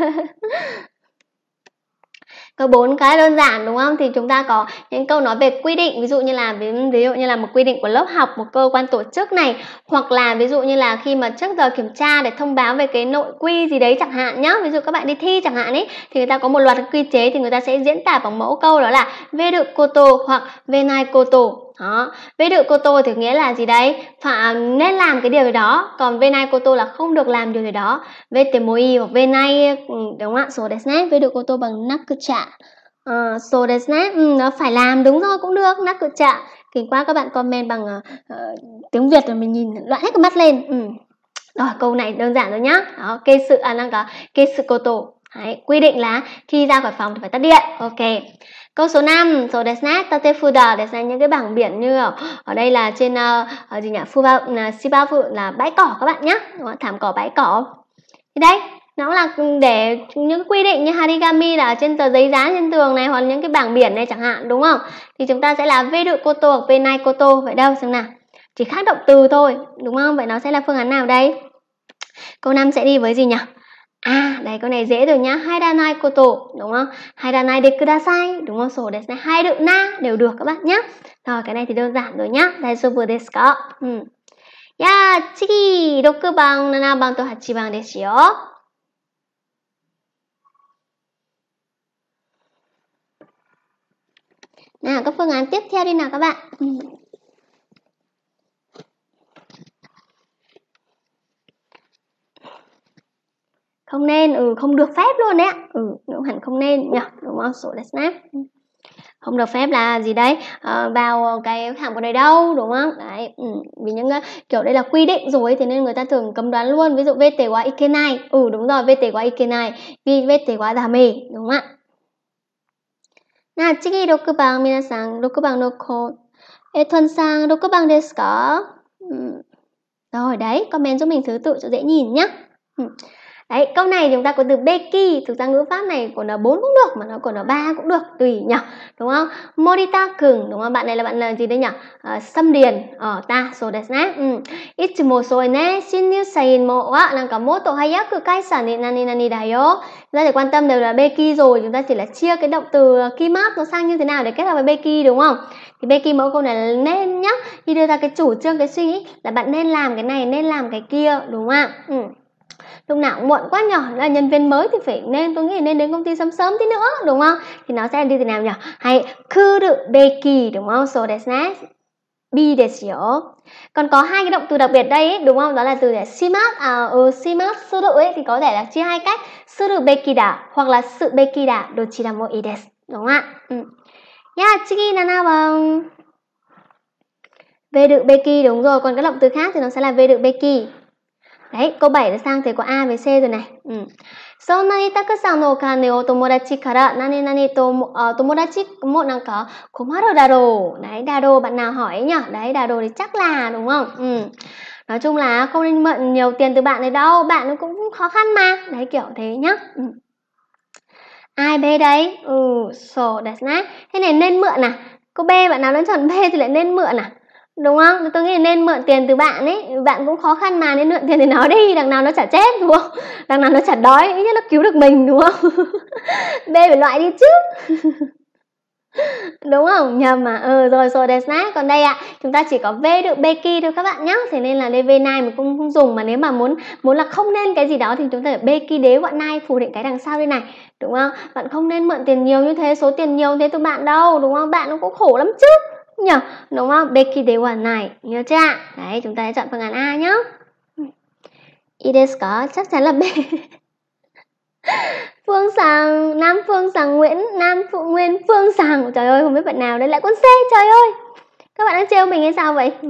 S1: Câu bốn khá đơn giản đúng không? Thì chúng ta có những câu nói về quy định, ví dụ như là ví, ví dụ như là một quy định của lớp học, một cơ quan tổ chức này, hoặc là ví dụ như là khi mà trước giờ kiểm tra để thông báo về cái nội quy gì đấy chẳng hạn nhá. Ví dụ các bạn đi thi chẳng hạn ấy, thì người ta có một loạt quy chế thì người ta sẽ diễn tả bằng mẫu câu đó là veru koto hoặc venai koto. Đó, veru koto thì nghĩa là gì đấy? Phải nên làm cái điều đó, còn venai koto là không được làm điều gì đó. Vete moi hoặc venai, đúng không ạ? So desu ne, veru koto bằng nakucha. Uh, so desu ne, ừ, nó phải làm, đúng rồi, cũng được, nakucha. Kinh quá, các bạn comment bằng uh, uh, tiếng Việt rồi mình nhìn loạn hết cái mắt lên. Ừ. Rồi, câu này đơn giản rồi nhá. Đó, kê sự à năng có kê sự koto. Đấy, quy định là khi ra khỏi phòng thì phải tắt điện. Ok. Câu số năm, so desu ne, tate fuda, desu ne, những cái bảng biển như ở, ở đây là trên uh, gì nhỉ? Fuba, uh, shibafu là bãi cỏ các bạn nhé. Thảm cỏ, bãi cỏ. Thì đây, nó là để những quy định như harigami là trên tờ giấy dán trên tường này, hoặc những cái bảng biển này chẳng hạn, đúng không? Thì chúng ta sẽ là veru koto hoặc venai koto. Vậy đâu xem nào, chỉ khác động từ thôi, đúng không? Vậy nó sẽ là phương án nào đây? Câu năm sẽ đi với gì nhỉ? À, đây câu này dễ rồi nhá. Hairanai koto, đúng không? Hairanai de kudasai, đúng không? So desu ne, hai đựng na đều được các bạn nhé. Rồi, cái này thì đơn giản rồi nhá. Daijoubu desu ka? Ừ. Ya, chigi, roku ban, nana ban to hachi ban desu yo. Nào, các phương án tiếp theo đi nào các bạn. Ừ. Không nên, ừ, không được phép luôn đấy ạ. Ừ, cũng hẳn không nên nhỉ, đúng không? So desu ne. Không được phép là gì đấy? À, vào cái thảm của này đâu, đúng không? Đấy, ừ, vì những uh, kiểu đây là quy định rồi thì nên người ta thường cấm đoán luôn. Ví dụ vete wa ikenai. Ừ, đúng rồi, vete wa ikenai. Vì vete wa dame, đúng không ạ? Nào, chigi roku ban, minasan, roku ban no ko. E Thuần-san, roku ban desu ka? Ừ. Rồi, đấy, comment giúp mình thứ tự cho dễ nhìn nhá. Ừ. Đấy, câu này chúng ta có từ Beki, thực ra ngữ pháp này của nó bốn cũng được, mà nó của nó ba cũng được, tùy nhỉ, đúng không? Morita kun, đúng không? Bạn này là bạn là gì đấy nhỉ? À, Sâm Điền, ở ta, so desu ne. Ừ. Ichimo soi ne, shinryu sain mo wa nanka motto hayaku kaisa ni nani nani da yo. Chúng ta chỉ quan tâm đều là Beki rồi, chúng ta chỉ là chia cái động từ kimat nó sang như thế nào để kết hợp với Beki, đúng không? Thì Beki mẫu câu này là nên nhá, khi đưa ra cái chủ trương, cái suy nghĩ là bạn nên làm cái này, nên làm cái kia, đúng không ạ? Ừ. Lúc nào cũng muộn quá nhỏ, là nhân viên mới thì phải nên, tôi nghĩ nên đến công ty sớm sớm tí nữa, đúng không? Thì nó sẽ đi thế nào nhỉ? Hay kuru beki, đúng không? So desu ne, bi desu yo. Còn có hai cái động từ đặc biệt đây ấy, đúng không? Đó là từ để shimasu, à, ừ, shimasu suru ấy thì có thể là chia hai cách, suru beki da hoặc là sự beki da, dochira mo ii desu, đúng không ạ? Ừ. Yeah, chigi nana bằng veru beki, đúng rồi. Còn cái động từ khác thì nó sẽ là veru beki. Đấy, câu bảy đã sang thế có A với C rồi này. Ừ. そんなにたくさんのお金を友達から何々とuh, 友達もなんか困るだろう. Đấy, đà đồ bạn nào hỏi ấy nhỉ? Đấy, đà đồ thì chắc là đúng không? Ừ. Nói chung là không nên mượn nhiều tiền từ bạn này đâu, bạn cũng khó khăn mà. Đấy, kiểu thế nhá. Ừ. Ai B đấy? Ừ, so that's nice. Thế này nên mượn à? Câu B bạn nào đã chọn B thì lại nên mượn à? Đúng không? Tôi nghĩ là nên mượn tiền từ bạn ấy. Bạn cũng khó khăn mà, nên mượn tiền từ nó đi. Đằng nào nó chả chết đúng không? Đằng nào nó chả đói, ít nhất nó cứu được mình đúng không? B phải loại đi chứ. Đúng không? Nhầm mà. Ừ rồi rồi that's nice. Còn đây ạ, à, chúng ta chỉ có V được Becky thôi các bạn nhé. Thế nên là đây V này mình cũng không dùng. Mà nếu mà muốn muốn là không nên cái gì đó thì chúng ta phải Becky đế gọi này phủ định cái đằng sau đây này. Đúng không? Bạn không nên mượn tiền nhiều như thế, số tiền nhiều thế từ bạn đâu. Đúng không? Bạn nó cũng khổ lắm chứ. Nhỉ? Đúng không? Becky đế quả này. Nhớ chưa ạ? Đấy, chúng ta sẽ chọn phương án A nhá. I desu ka? Chắc chắn là B. Phương Sàng, Nam Phương Sàng Nguyễn, Nam Phượng Nguyên Phương Sàng. Trời ơi, không biết bạn nào đấy lại con C. Trời ơi, các bạn đang trêu mình hay sao vậy?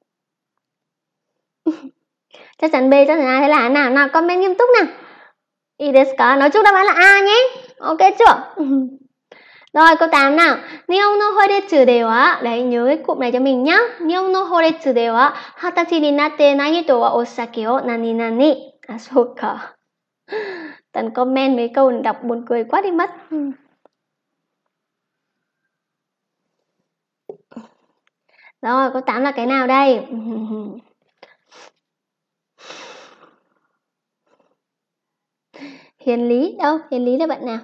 S1: Chắc chắn B, chắc chắn A. Thế là nào, nào comment nghiêm túc nào. I desu ka? Nói chung đáp án là A nhé. Ok chưa? Rồi câu tám nào. Nihon no horetsu de wa, đấy nhớ cái cụm này cho mình nhá. Nihon no horetsu de wa hatachi ni natte nai hito wa osake o nani nani. À, so ka. Tần comment mấy câu đọc buồn cười quá đi mất. Rồi câu tám là cái nào đây? Hiền Lý đâu? Hiền Lý là bạn nào?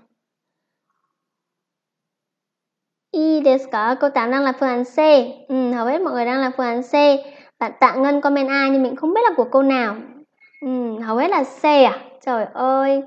S1: I desu ka? Câu tám đang là phương án C. Ừ, hầu hết mọi người đang là phương án C. Bạn Tạ Ngân comment A nhưng mình không biết là của câu nào. Ừ, hầu hết là C à? Trời ơi.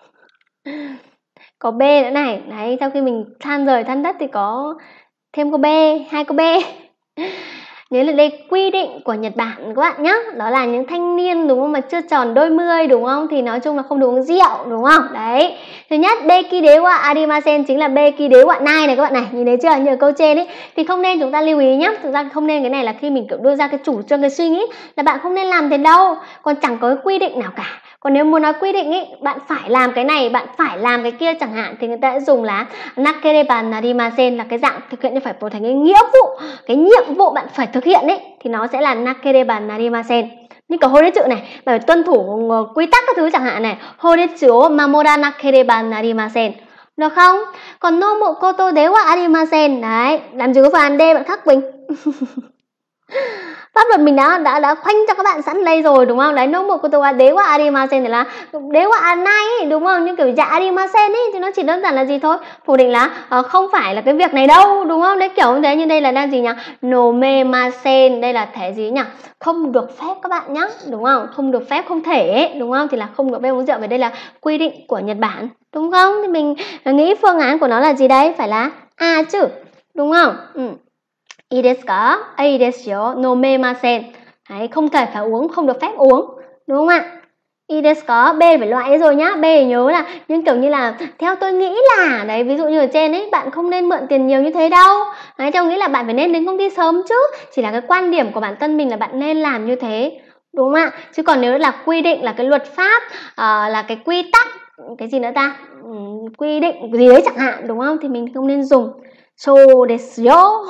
S1: Có B nữa này. Đấy, sau khi mình than rời than đất thì có thêm câu B, hai câu B. Nhớ là đây quy định của Nhật Bản các bạn nhé. Đó là những thanh niên đúng không mà chưa tròn đôi mươi đúng không thì nói chung là không được uống rượu đúng không? Đấy. Thứ nhất, Beki đế wa arimasen chính là Beki đế wa nai này các bạn này. Nhìn thấy chưa? Như câu trên ấy thì không nên chúng ta lưu ý nhé. Thực ra không nên cái này là khi mình kiểu đưa ra cái chủ trương cái suy nghĩ là bạn không nên làm thế đâu. Còn chẳng có cái quy định nào cả. Còn nếu muốn nói quy định ấy, bạn phải làm cái này, bạn phải làm cái kia chẳng hạn thì người ta sẽ dùng là nakereba narimasen là cái dạng thực hiện như phải trở thành cái nghĩa vụ, cái nhiệm vụ bạn phải thực hiện ấy thì nó sẽ là nakereba narimasen. Như kiểu horetsu này, bạn phải tuân thủ quy tắc các thứ chẳng hạn này, horetsu o mamora nakereba narimasen. Được không? Còn nomu koto de wa arimasen. Đấy, làm gì có phương án D bạn khắc bình. Pháp luật mình đã đã đã khoanh cho các bạn sẵn đây rồi đúng không? Đấy, nomu koto wa de wa arimasen thì là de wa anai ấy, đúng không? Nhưng kiểu dạ arimasen ấy thì nó chỉ đơn giản là gì thôi? Phủ định là uh, không phải là cái việc này đâu, đúng không? Đấy kiểu như thế. Nhưng đây là đang gì nhỉ? Nomemasen, đây là thể gì nhỉ? Không được phép các bạn nhá, đúng không? Không được phép, không thể ấy, đúng không? Thì là không được phép uống rượu, vì đây là quy định của Nhật Bản, đúng không? Thì mình nghĩ phương án của nó là gì đấy? Phải là A chứ, đúng không? Ừ. I desu ka? A desu yo, nomemasen. Đấy, không thể phải uống, không được phép uống, đúng không ạ? I desu ka? B phải loại rồi nhá. B nhớ là nhưng kiểu như là theo tôi nghĩ là đấy, ví dụ như ở trên ấy bạn không nên mượn tiền nhiều như thế đâu. Đấy, tôi nghĩ là bạn phải nên đến công ty sớm chứ. Chỉ là cái quan điểm của bản thân mình là bạn nên làm như thế, đúng không ạ? Chứ còn nếu là quy định, là cái luật pháp, uh, là cái quy tắc, cái gì nữa ta? Um, quy định gì đấy chẳng hạn, đúng không? Thì mình không nên dùng. So desu yo.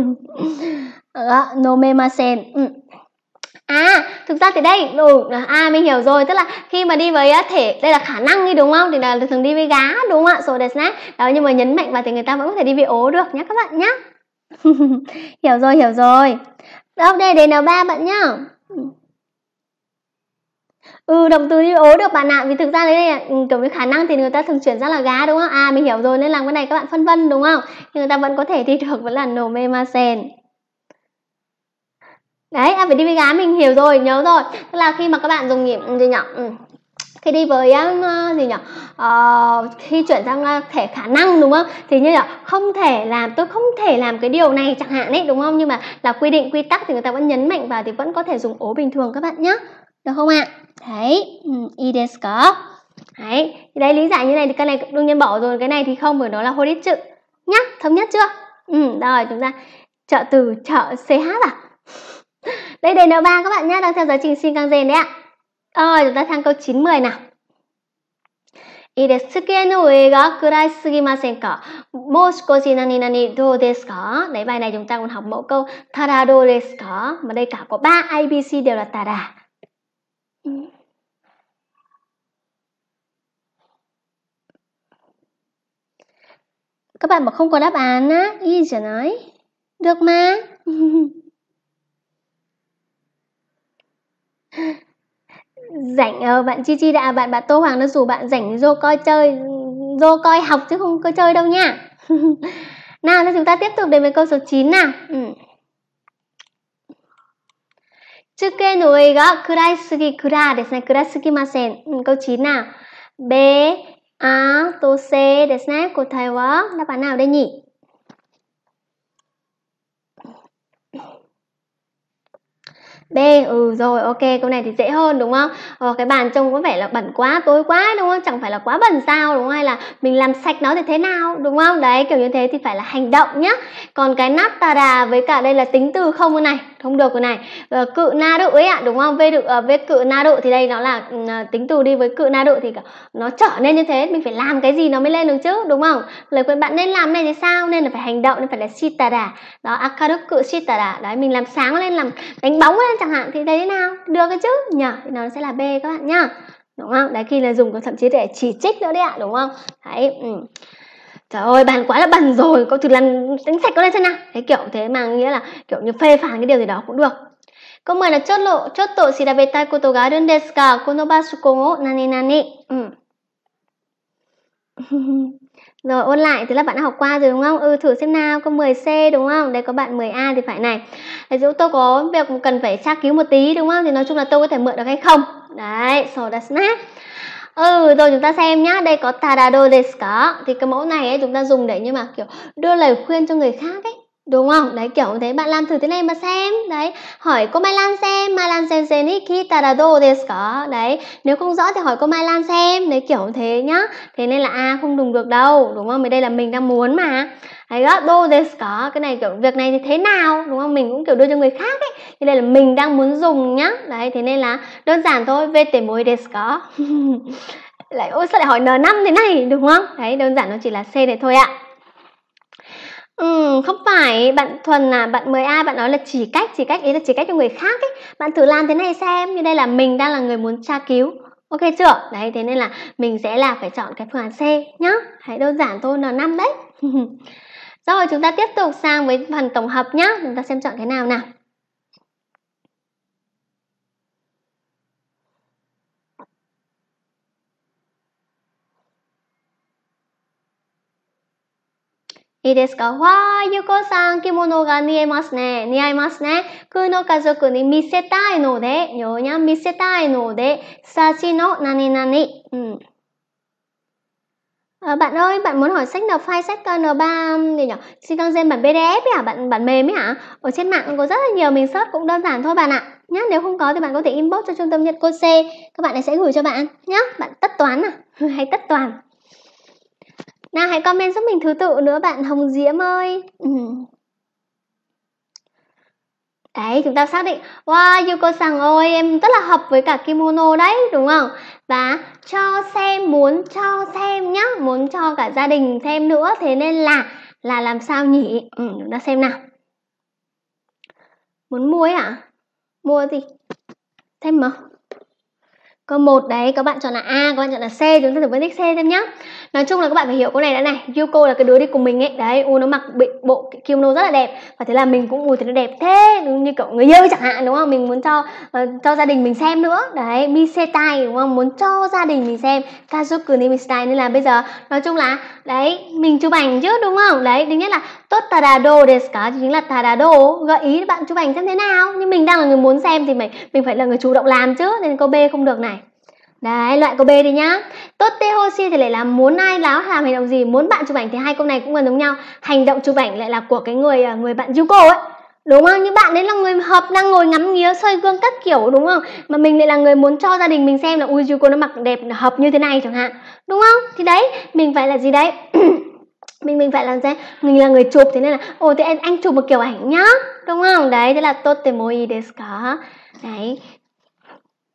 S1: Nomemasen. Ừ. À, thực ra thì đây, ừ, à mình hiểu rồi, tức là khi mà đi với thể, đây là khả năng đi đúng không? Thì là thường đi với gá đúng không ạ? So desu ne. Đó, nhưng mà nhấn mạnh vào thì người ta vẫn có thể đi với ố được nhé các bạn nhé. Hiểu rồi, hiểu rồi. Đâu, đây đến N ba bạn nhá. Ừ, động từ đi ố được bạn ạ. Vì thực ra đây là kiểu với khả năng thì người ta thường chuyển ra là gá đúng không? À mình hiểu rồi, nên làm cái này các bạn phân vân đúng không? Nhưng người ta vẫn có thể đi được, vẫn là nomemasen. Đấy, à, phải đi với gá mình hiểu rồi, nhớ rồi. Tức là khi mà các bạn dùng nhiệm gì nhỉ? Ừ. Khi đi với uh, gì nhỉ? Uh, khi chuyển sang uh, thể khả năng đúng không? Thì như là không thể làm, tôi không thể làm cái điều này chẳng hạn ấy đúng không? Nhưng mà là quy định quy tắc thì người ta vẫn nhấn mạnh vào thì vẫn có thể dùng ố bình thường các bạn nhé. Được không ạ? Đấy, i desu ka? Đấy, thì đấy lý giải như này thì cái này đương nhiên bỏ rồi, cái này thì không, bởi nó là horitsu nhá, thống nhất chưa? Ừ, rồi chúng ta trợ từ trợ ch à? Đây đề N ba các bạn nhé, đang theo giáo trình Shinkansen đấy ạ. Rồi, chúng ta sang câu chín mươi nào. Tsukie no ue ga kurai sugimasen ka? Mou sukoshi nani nani dou desu ka? Đấy, bài này chúng ta còn học mẫu câu tada dou desu ka? Mà đây cả có ba a bê xê đều là tada. Các bạn bảo không có đáp án á, y chả nói. Được mà. Rảnh ờ, bạn Chi Chi đã bạn bạn Tô Hoàng nó rủ bạn rảnh vô coi chơi, vô coi học chứ không có chơi đâu nha. Nào, thì chúng ta tiếp tục đến với câu số chín nào. Ừ. Tsuke no ue ga kurai sugi kura desu ne, kurai sugimasen. Ừ, câu chín nào. B, A, to C desu ne. Kotai wa đáp án nào đây nhỉ? B, ừ rồi, ok, câu này thì dễ hơn đúng không? Ờ, cái bàn trông có vẻ là bẩn quá, tối quá đúng không? Chẳng phải là quá bẩn sao đúng không? Hay là mình làm sạch nó thì thế nào đúng không? Đấy, kiểu như thế thì phải là hành động nhá. Còn cái nattara với cả đây là tính từ không cái này, không được cái này. Ờ, cự naru ấy ạ, đúng không? Về được uh, về cự naru thì đây nó là uh, tính từ đi với cự naru thì nó trở nên như thế, mình phải làm cái gì nó mới lên được chứ, đúng không? Lời khuyên bạn nên làm này thì sao? Nên là phải hành động, nên phải là shitara. Đó, akaruku shitara. Đấy, mình làm sáng lên, làm đánh bóng lên chẳng hạn thì thấy thế nào? Được cái chứ nhỉ? Thì nó sẽ là B các bạn nhá. Đúng không? Đấy, khi là dùng thậm chí để chỉ trích nữa đấy ạ, đúng không? Đấy, ừ. Trời ơi, bàn quá là bẩn rồi, cậu thử làm đánh sạch nó lên xem nào. Thế kiểu thế mà nghĩa là kiểu như phê phán cái điều gì đó cũng được. Câu mười là chốt lộ, chốt tổ shirabetai koto ga arun desu ka? Kono basoko wo nani nani. Ừ. Rồi ôn lại, thế là bạn đã học qua rồi đúng không? Ừ, thử xem nào, câu mười C đúng không? Đây có bạn mười A thì phải này. Thế dụ tôi có việc cần phải tra cứu một tí đúng không? Thì nói chung là tôi có thể mượn được hay không? Đấy, so that's not. Ừ, rồi chúng ta xem nhá, đây có tadado desu ka? Thì cái mẫu này ấy chúng ta dùng để nhưng mà kiểu đưa lời khuyên cho người khác ấy. Đúng không? Đấy, kiểu thế bạn làm thử thế này mà xem. Đấy, hỏi cô Mai Lan xem, Mai Lan sensei ni kitara desu ka? Đấy, nếu không rõ thì hỏi cô Mai Lan xem. Đấy, kiểu thế nhá. Thế nên là A không dùng được đâu, đúng không? Vì đây là mình đang muốn mà. Đấy đó, do desu ka? Cái này kiểu việc này thì thế nào, đúng không? Mình cũng kiểu đưa cho người khác ấy. Thì đây là mình đang muốn dùng nhá. Đấy, thế nên là đơn giản thôi, vete moi desu ka? Lại ôi sao lại hỏi N năm thế này, đúng không? Đấy, đơn giản nó chỉ là C này thôi ạ. Ừ, không phải, bạn Thuần à, bạn mười A bạn nói là chỉ cách, chỉ cách ý là chỉ cách cho người khác ấy. Bạn thử làm thế này xem, như đây là mình đang là người muốn tra cứu. Ok chưa? Đấy, thế nên là mình sẽ là phải chọn cái phương án C nhá. Hãy đơn giản thôi, N năm đấy. Rồi, chúng ta tiếp tục sang với phần tổng hợp nhá. Chúng ta xem chọn cái nào nào.いいですか? わー、ゆこさん、着物が似合いますね。似合いますね。空の家族に見せたいので、nhớ nhá, 見せたいので、sachi no nani nani. Ừ. À, bạn ơi, bạn muốn hỏi sách N file, sách N ba gì nhỉ? Shinkansen bản pê đê ép ấy hả? Bạn bản mềm ấy hả? Ở trên mạng có rất là nhiều, mình search cũng đơn giản thôi bạn ạ. Nhá, nếu không có thì bạn có thể inbox cho trung tâm nhận code C, các bạn ấy sẽ gửi cho bạn nhá. Bạn tất toán à? Hay tất toàn. Nào, hãy comment giúp mình thứ tự nữa bạn Hồng Diễm ơi. Ừ. Đấy, chúng ta xác định, wow, Yuko-san ơi, em rất là hợp với cả kimono đấy, đúng không? Và cho xem, muốn cho xem nhá, muốn cho cả gia đình xem nữa, thế nên là, là làm sao nhỉ? Ừ, chúng ta xem nào. Muốn mua ấy hả? Mua gì? Xem mà. Câu một đấy, các bạn chọn là A, các bạn chọn là C, chúng ta thử phân tích C xem nhá. Nói chung là các bạn phải hiểu câu này đã này. Yuko là cái đứa đi cùng mình ấy. Đấy, u nó mặc bị bộ kimono rất là đẹp. Và thế là mình cũng ui thì nó đẹp thế, như kiểu người yêu chẳng hạn đúng không? Mình muốn cho uh, cho gia đình mình xem nữa. Đấy, misetai đúng không? Muốn cho gia đình mình xem. Kazoku ni misetai, nên là bây giờ nói chung là đấy, mình chụp ảnh chứ đúng không? Đấy, thứ nhất là tốt tarado desu ka, chính là tarado, gợi ý bạn chụp ảnh xem thế nào. Nhưng mình đang là người muốn xem thì mình mình phải là người chủ động làm chứ, nên câu B không được này. Đấy, loại câu B đi nhá. Totte hoshi thì lại là muốn ai láo làm hành động gì, muốn bạn chụp ảnh thì hai câu này cũng gần giống nhau. Hành động chụp ảnh lại là của cái người người bạn Yuko ấy. Đúng không? Nhưng bạn đấy là người hợp, đang ngồi ngắm nghía soi gương các kiểu đúng không? Mà mình lại là người muốn cho gia đình mình xem là ui Yuko nó mặc đẹp hợp như thế này chẳng hạn. Đúng không? Thì đấy, mình phải là gì đấy? mình mình phải làm gì? Mình là người chụp, thế nên là ồ thế anh, anh chụp một kiểu ảnh nhá. Đúng không? Đấy, thế là totte moi desu ka. Đấy.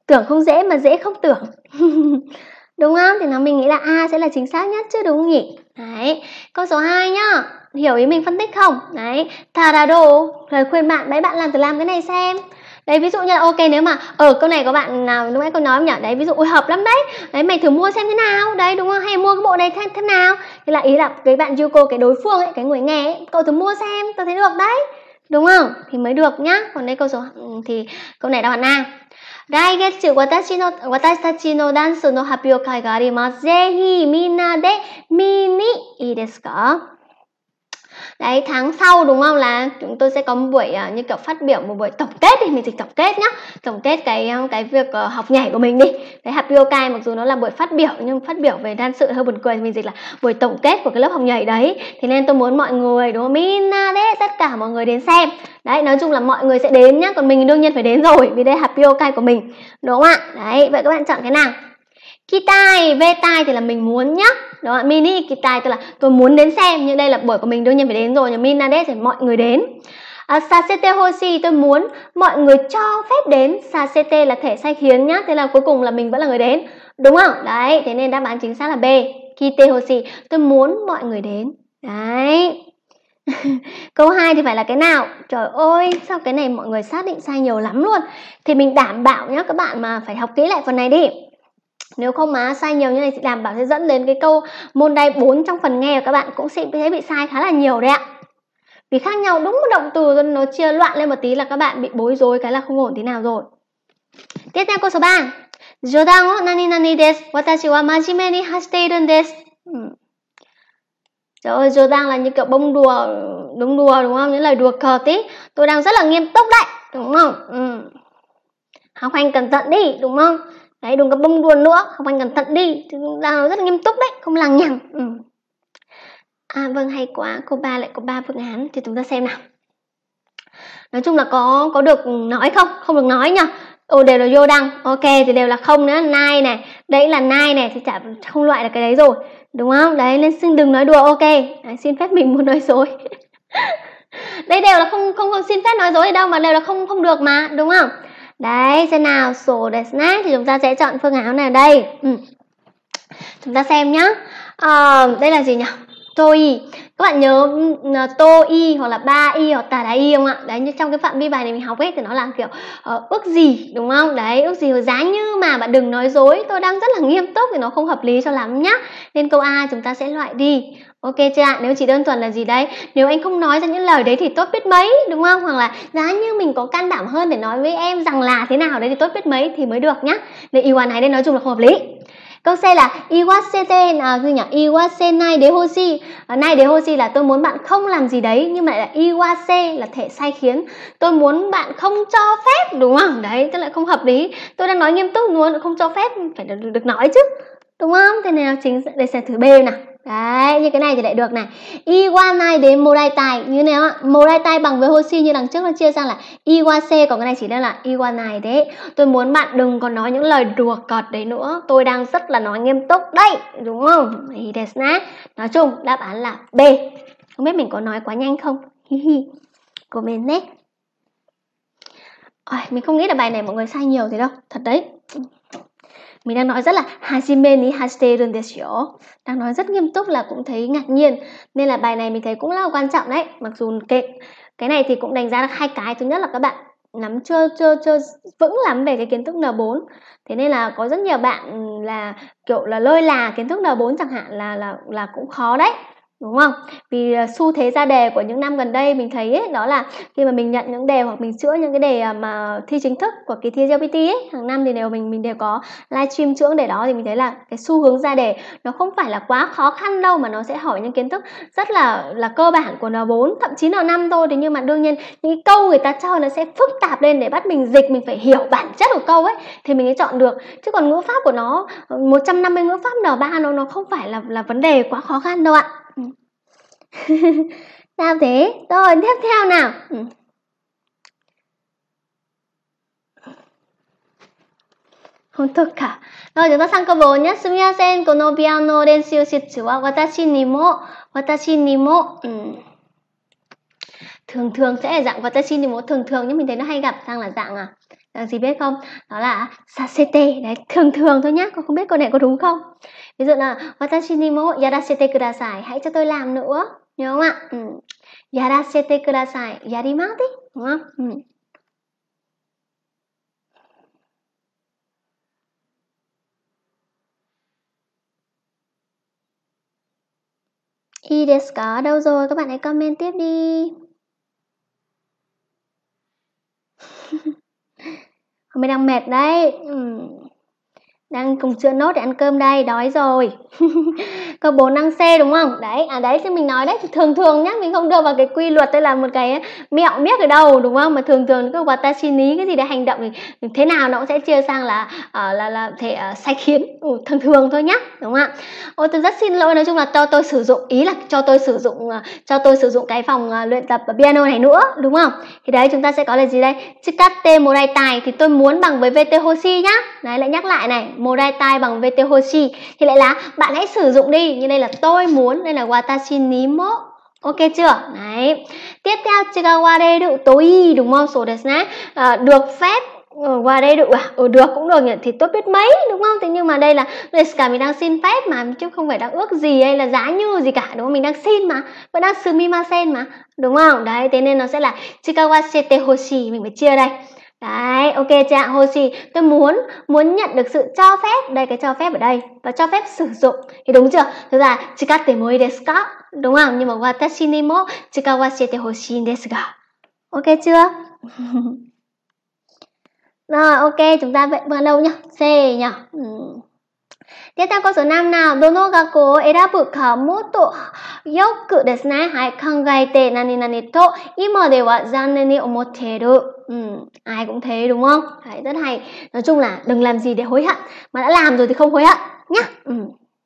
S1: Tưởng không dễ mà dễ không tưởng. Đúng không? Thì nó mình nghĩ là A sẽ là chính xác nhất chứ, đúng không nhỉ? Đấy. Câu số hai nhá. Hiểu ý mình phân tích không? Đấy. Tarado, lời khuyên bạn, đấy bạn làm thử làm cái này xem. Đấy, ví dụ như là ok, nếu mà ở câu này có bạn nào lúc nãy cô nói không nhỉ? Đấy, ví dụ ôi hợp lắm đấy. Đấy, mày thử mua xem thế nào. Đấy, đúng không? Hay mua cái bộ này thế, thế nào? Thì là ý là cái bạn Yuko, cái đối phương ấy, cái người nghe ấy, cậu thử mua xem, tao thấy được đấy. Đúng không? Thì mới được nhá. Còn đây câu số thì câu này đáp án A. 来月、私の、私たちのダンスの発表会があります。ぜひみんなで見にいいですか? Đấy, tháng sau đúng không, là chúng tôi sẽ có một buổi uh, như kiểu phát biểu, một buổi tổng kết đi, mình dịch tổng kết nhá, tổng kết cái cái việc uh, học nhảy của mình đi. Đấy, Happyokai mặc dù nó là buổi phát biểu nhưng phát biểu về đan sự hơi buồn cười, mình dịch là buổi tổng kết của cái lớp học nhảy đấy. Thế nên tôi muốn mọi người, đúng không, Minna đấy, tất cả mọi người đến xem. Đấy, nói chung là mọi người sẽ đến nhá, còn mình đương nhiên phải đến rồi vì đây Happyokai của mình, đúng không ạ? Đấy, vậy các bạn chọn cái nào? Kitai, vetai thì là mình muốn nhá. Đó, mini kitai tức là tôi muốn đến xem, nhưng đây là buổi của mình đương nhiên phải đến rồi, nhưng minade thì mọi người đến. À, sasete hoshi tôi muốn mọi người cho phép đến, sasete là thể sai khiến nhá, thế là cuối cùng là mình vẫn là người đến, đúng không? Đấy, thế nên đáp án chính xác là B, kite hoshi, tôi muốn mọi người đến. Đấy. Câu hai thì phải là cái nào? Trời ơi, sao cái này mọi người xác định sai nhiều lắm luôn. Thì mình đảm bảo nhá, các bạn mà phải học kỹ lại phần này đi. Nếu không mà sai nhiều như này thì đảm bảo sẽ dẫn đến cái câu môn đai bốn trong phần nghe của các bạn cũng sẽ bị sai khá là nhiều đấy ạ. Vì khác nhau đúng một động từ nó chia loạn lên một tí là các bạn bị bối rối cái là không ổn tí nào rồi. Tiếp theo câu số ba. Jodan o nani nani desu. Watashi wa majime ni hashite iru desu. Trời ơi, Jodan là như kiểu bông đùa, đúng đùa đúng không? Những lời đùa cợt tí. Tôi đang rất là nghiêm túc đấy, đúng không? Ừ. Học hành cẩn thận đi, đúng không? Đấy, đừng có bông đùa nữa, học hành cẩn thận đi, đang rất là nghiêm túc đấy, không lằng nhằng. Ừ. À vâng, hay quá, câu ba lại có ba phương án thì chúng ta xem nào. Nói chung là có có được nói không? Không được nói nhá. Ồ, đều là vô đăng. Ok thì đều là không nữa, nai này, đấy là nai này thì chả không loại là cái đấy rồi, đúng không? Đấy, nên xin đừng nói đùa. Ok. Đấy, xin phép mình muốn nói dối. Đây đều là không không không xin phép nói dối ở đâu mà đều là không không được mà, đúng không? Đấy, xem nào, số desu ne thì chúng ta sẽ chọn phương án này ở đây. Ừ. Chúng ta xem nhá. À, đây là gì nhỉ? Toi. Các bạn nhớ toi hoặc là ba y hoặc tà đá y không ạ? Đấy, như trong cái phạm vi bài này mình học ấy thì nó là kiểu uh, ước gì, đúng không? Đấy, ước gì giá như mà bạn đừng nói dối, tôi đang rất là nghiêm túc thì nó không hợp lý cho lắm nhá. Nên câu A chúng ta sẽ loại đi. Ok chưa ạ? Nếu chỉ đơn thuần là gì đấy, nếu anh không nói ra những lời đấy thì tốt biết mấy, đúng không? Hoặc là giá như mình có can đảm hơn để nói với em rằng là thế nào đấy thì tốt biết mấy thì mới được nhá. Nên iwan này đây nói chung là không hợp lý. Câu C là iwasete là gì nhỉ? Iwase nai de hoshi. Nai de hoshi là tôi muốn bạn không làm gì đấy, nhưng mà lại là iwase là thể sai khiến. Tôi muốn bạn không cho phép, đúng không? Đấy, tức là không hợp lý. Tôi đang nói nghiêm túc, muốn không cho phép phải được, được nói chứ. Đúng không? Thế nên là chính đây sẽ thử B nào. Đấy, như cái này thì lại được này. Iwanai đến moraitai như nào ạ? Moraitai bằng với hoshi như đằng trước nó chia sang là iwase, còn cái này chỉ đang là iwanai đấy. Tôi muốn bạn đừng còn nói những lời đùa cợt đấy nữa. Tôi đang rất là nói nghiêm túc đấy, đúng không? Nói chung đáp án là B. Không biết mình có nói quá nhanh không? Hi hi. Comment nhé. Ôi, mình không nghĩ là bài này mọi người sai nhiều thế đâu, thật đấy. Mình đang nói rất là hajime ni hashiteru desu yo. Đang nói rất nghiêm túc là cũng thấy ngạc nhiên. Nên là bài này mình thấy cũng là quan trọng đấy. Mặc dù cái, cái này thì cũng đánh giá được hai cái. Thứ nhất là các bạn nắm chưa chưa chưa vững lắm về cái kiến thức N bốn. Thế nên là có rất nhiều bạn là kiểu là lơi là kiến thức N bốn chẳng hạn là là là cũng khó đấy. Đúng không? Vì xu thế ra đề của những năm gần đây mình thấy ấy, đó là khi mà mình nhận những đề hoặc mình chữa những cái đề mà thi chính thức của kỳ thi giê lờ pê tê ấy, hàng năm thì đều mình mình đều có livestream chữa đề đó, thì mình thấy là cái xu hướng ra đề nó không phải là quá khó khăn đâu, mà nó sẽ hỏi những kiến thức rất là là cơ bản của N bốn, thậm chí N năm thôi. Thế nhưng mà đương nhiên những cái câu người ta cho nó sẽ phức tạp lên để bắt mình dịch, mình phải hiểu bản chất của câu ấy thì mình mới chọn được. Chứ còn ngữ pháp của nó một trăm năm mươi ngữ pháp N ba nó nó không phải là là vấn đề quá khó khăn đâu ạ. Sao thế? Rồi tiếp theo nào. Ừ. Không tốt cả. Rồi chúng ta sang câu bốn nhé. Sumimasen, kono piano renshu shitsu wa watashi ni mo watashi ni mo. Ừ. thường thường sẽ là dạng watashi ni mo thường thường, nhưng mình thấy nó hay gặp sang là dạng à dạng gì biết không? Đó là sasete, đấy, thường thường thôi nhá. Con không biết câu này có đúng không? Ví dụ là watashi ni mo yarasete kudasai, hãy cho tôi làm nữa, nhớ không ạ? Ừ. Yarasete kudasai, yarimasu đi, đúng không? Ừ. I desu ka? Đâu rồi? Các bạn hãy comment tiếp đi. Mình đang mệt đấy. Ừ. Đang cùng chữa nốt để ăn cơm đây, đói rồi. Câu bốn năng C đúng không? Đấy, à đấy thì mình nói đấy, thường thường nhá, mình không đưa vào cái quy luật đây là một cái mẹo miếc ở đâu đúng không? Mà thường thường cái watashi ni cái gì đấy hành động thì thế nào nó cũng sẽ chia sang là uh, là là thể uh, sai khiến. Ừ, thường thường thôi nhá, đúng không ạ? Ôi tôi rất xin lỗi, nói chung là cho tôi sử dụng, ý là cho tôi sử dụng uh, cho tôi sử dụng cái phòng uh, luyện tập piano này nữa, đúng không? Thì đấy chúng ta sẽ có là gì đây? Chikatte moraitai thì tôi muốn bằng với vê tê hoshi nhá. Đấy, lại nhắc lại này, moraitai bằng vê tê hoshi thì lại là bạn hãy sử dụng đi, như đây là tôi muốn, đây là watashi ni mo. Ok chưa? Đấy. Tiếp theo chigawareru toi đúng không? So desu ne. À, được phép wareru à? Ừ, được cũng được nhỉ, thì tốt biết mấy đúng không? Thế nhưng mà đây là desu ka, mình đang xin phép mà, chứ không phải đang ước gì hay là giá như gì cả đúng không? Mình đang xin mà, vẫn đang sumimasen mà, đúng không? Đấy, thế nên nó sẽ là chikawashite hoshi, mình phải chia đây. Đấy, ok chưa ạ? Hoshi, tôi muốn muốn nhận được sự cho phép, đây cái cho phép ở đây, và cho phép sử dụng thì đúng chưa? Thực ra chikatte moi desu ka, đúng không? Nhưng mà watashi ni mo chikawashite hoshi desu ga. Ok chưa? Rồi, ok, chúng ta vậy vào đâu nhá? C nhá. Ừ. Tiếp theo câu số năm nào. Dono gakkou o erabu ka motto yoku desu ne. Hãy kangaete nani nani to ima de wa zannen ni omotteru. Ừ, ai cũng thế đúng không? Đấy, rất hay. Nói chung là đừng làm gì để hối hận, mà đã làm rồi thì không hối hận nhá. Ừ.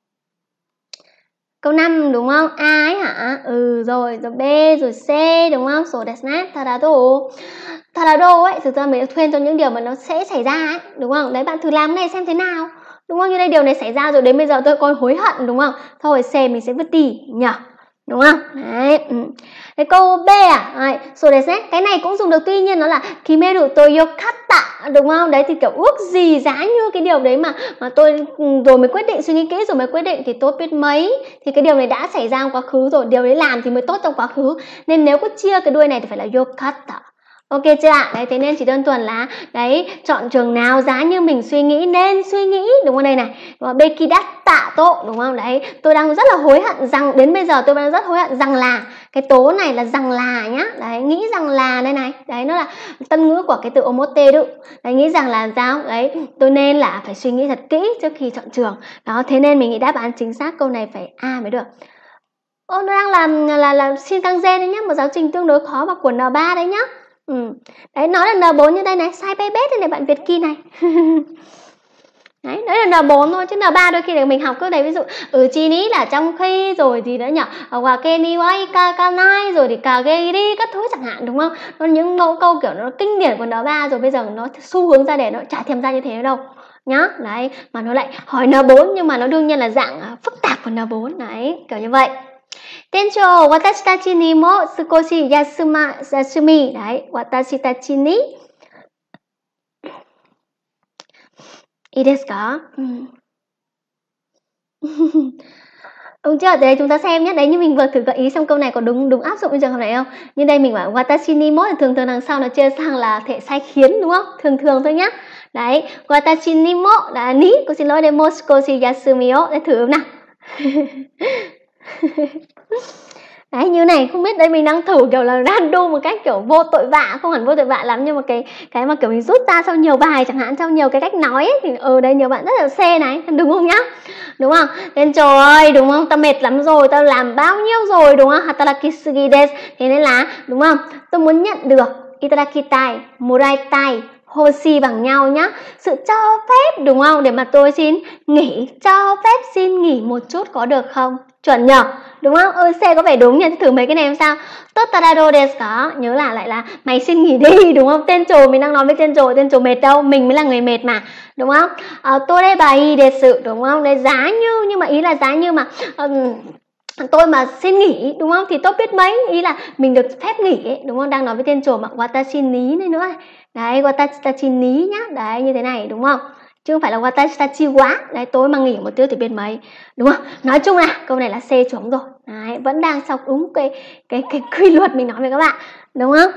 S1: Câu năm đúng không? A ấy hả? Ừ rồi, rồi B, rồi C đúng không? So desu ne. Tarado. Tarado ấy, thực ra mình đã khuyên cho những điều mà nó sẽ xảy ra ấy, đúng không? Đấy, bạn thử làm cái này xem thế nào. Đúng không? Như đây điều này xảy ra rồi, đến bây giờ tôi coi hối hận đúng không? Thôi C mình sẽ vứt đi nhỉ? Đúng không? Đấy. Ừ. Cái câu B à? Đấy, so desu ne. Cái này cũng dùng được, tuy nhiên nó là kimeru to yokatta, đúng không? Đấy thì kiểu ước gì giá như cái điều đấy mà mà tôi rồi mới quyết định, suy nghĩ kỹ rồi mới quyết định thì tốt biết mấy. Thì cái điều này đã xảy ra trong quá khứ rồi, điều đấy làm thì mới tốt trong quá khứ. Nên nếu có chia cái đuôi này thì phải là yokatta. Ok chưa ạ? Đấy, thế nên chỉ đơn thuần là đấy, chọn trường nào giá như mình suy nghĩ, nên suy nghĩ, đúng không? Đây này, bekidatta to, đúng không? Đấy, tôi đang rất là hối hận rằng, đến bây giờ tôi đang rất hối hận rằng là, cái tố này là rằng là nhá. Đấy, nghĩ rằng là đây này, đấy nó là tân ngữ của cái từ omotteru. Đấy, nghĩ rằng là sao? Đấy, tôi nên là phải suy nghĩ thật kỹ trước khi chọn trường. Đó, thế nên mình nghĩ đáp án chính xác câu này phải A mới được. Ô, nó đang làm là là Shinkansen đấy nhá, một giáo trình tương đối khó và của N ba đấy nhá. Ừ. Đấy, nói là N bốn như đây này, sai bê bét đây này bạn Việt Ki này. Đấy, đấy là N bốn thôi, chứ N ba đôi khi là mình học cứ đấy, ví dụ ừ chi ní là trong khi rồi gì nữa nhỉ, hoặc keni wai ka kanai rồi thì cả gây đi các thứ chẳng hạn, đúng không? Nó những mẫu câu kiểu nó kinh điển của N ba rồi, bây giờ nó xu hướng ra để nó chả thèm ra như thế đâu nhá. Đấy, mà nó lại hỏi N bốn nhưng mà nó đương nhiên là dạng phức tạp của N bốn đấy, kiểu như vậy. Tencho, watashi tachi ni mo sukoshi yasuma, yasumi. Đấy, watashi tachi ni. Ii desu ka? Ừ. Đúng chưa? Đấy, chúng ta xem nhé. Đấy, như mình vừa thử gợi ý xong, câu này có đúng đúng áp dụng trong trường hợp này không? Như đây mình bảo watashi ni mo thì thường thường đằng sau nó chia sang là thể sai khiến, đúng không? Thường thường thôi nhá. Đấy, watashi ni mo là ni, cô xin lỗi đây, mo sukoshi yasumi o. Để thử không nào? Đấy, như này không biết đây mình đang thử kiểu là random một cách kiểu vô tội vạ, không hẳn vô tội vạ lắm, nhưng mà cái cái mà kiểu mình rút ra sau nhiều bài chẳng hạn, sau nhiều cái cách nói ấy, thì ở ừ, đây nhiều bạn rất là C này, đúng không nhá? Đúng không? Nên trời ơi, đúng không? Tao mệt lắm rồi, tao làm bao nhiêu rồi, đúng không? Hataraki sugi desu. Thế nên là, đúng không? Tôi muốn nhận được itadakitai, moraitai, hoshi bằng nhau nhá. Sự cho phép, đúng không? Để mà tôi xin nghỉ, cho phép xin nghỉ một chút có được không? Chuẩn nhở? Đúng không? Ừ, C có vẻ đúng nhỉ? Thử mấy cái này em sao? Totarado desu ka? Nhớ là lại là mày xin nghỉ đi, đúng không? Tên trồ, mình đang nói với tên trồ, tên trồ mệt đâu, mình mới là người mệt mà, đúng không? Uh, Torebai desu, đúng không? Đấy, giá như, nhưng mà ý là giá như mà um, tôi mà xin nghỉ đúng không thì tốt biết mấy, ý là mình được phép nghỉ ấy, đúng không, đang nói với tên trồm mà watashi ní này nữa đấy, watashi ní nhá, đấy như thế này đúng không, chứ không phải là watashi quá đấy, tối mà nghỉ một tiếng thì biết mấy đúng không. Nói chung là câu này là C chuẩn rồi đấy, vẫn đang học đúng cái cái cái quy luật mình nói với các bạn đúng không.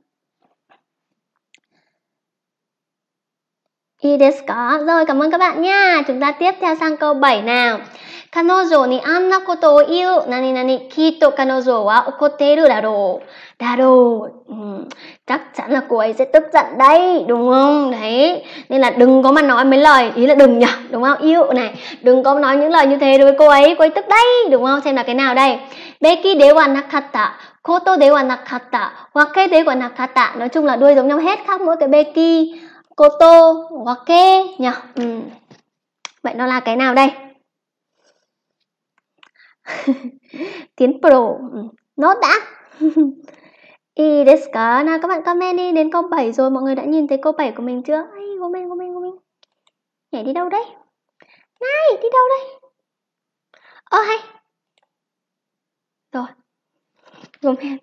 S1: I desu ka? Rồi, cảm ơn các bạn nha. Chúng ta tiếp theo sang câu bảy nào. Kanojo ni anna koto o iu nani nani kitto kanojo wa okoteru daro. Daro. Ừ, chắc chắn là cô ấy sẽ tức giận đấy, đúng không? Đấy, nên là đừng có mà nói mấy lời, ý là đừng nhỉ, đúng không? Iu này, đừng có nói những lời như thế đối với cô ấy, cô ấy tức đấy, đúng không? Xem là cái nào đây? Beki de wa nakatta, koto de wa nakatta, wake de wa nakatta. Nói chung là đuôi giống nhau hết, khác mỗi cái beki, koto, wake nhỉ. Ừ. Vậy nó là cái nào đây? Tiến pro. Nốt đã. I desu ka? Nào các bạn comment đi, đến câu bảy rồi, mọi người đã nhìn thấy câu bảy của mình chưa? Ai, comment, comment, comment. Nhảy đi đâu đấy? Này, đi đâu đây? Ơ hay. Rồi. Comment.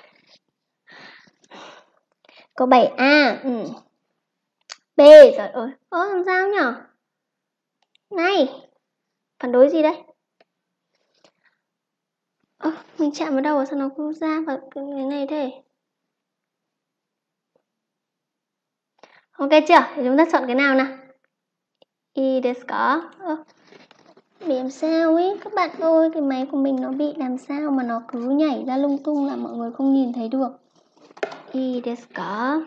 S1: Câu bảy A. Ừ. B, trời ơi. Ơ làm sao nhỉ? Này. Phản đối gì đây? Ơ, mình chạm vào đâu sao nó cứ ra vào cái này thế? Ok chưa? Thì chúng ta chọn cái nào nào? I desu ka? Ơ, bị làm sao ấy các bạn ơi, cái máy của mình nó bị làm sao mà nó cứ nhảy ra lung tung là mọi người không nhìn thấy được. I desu ka?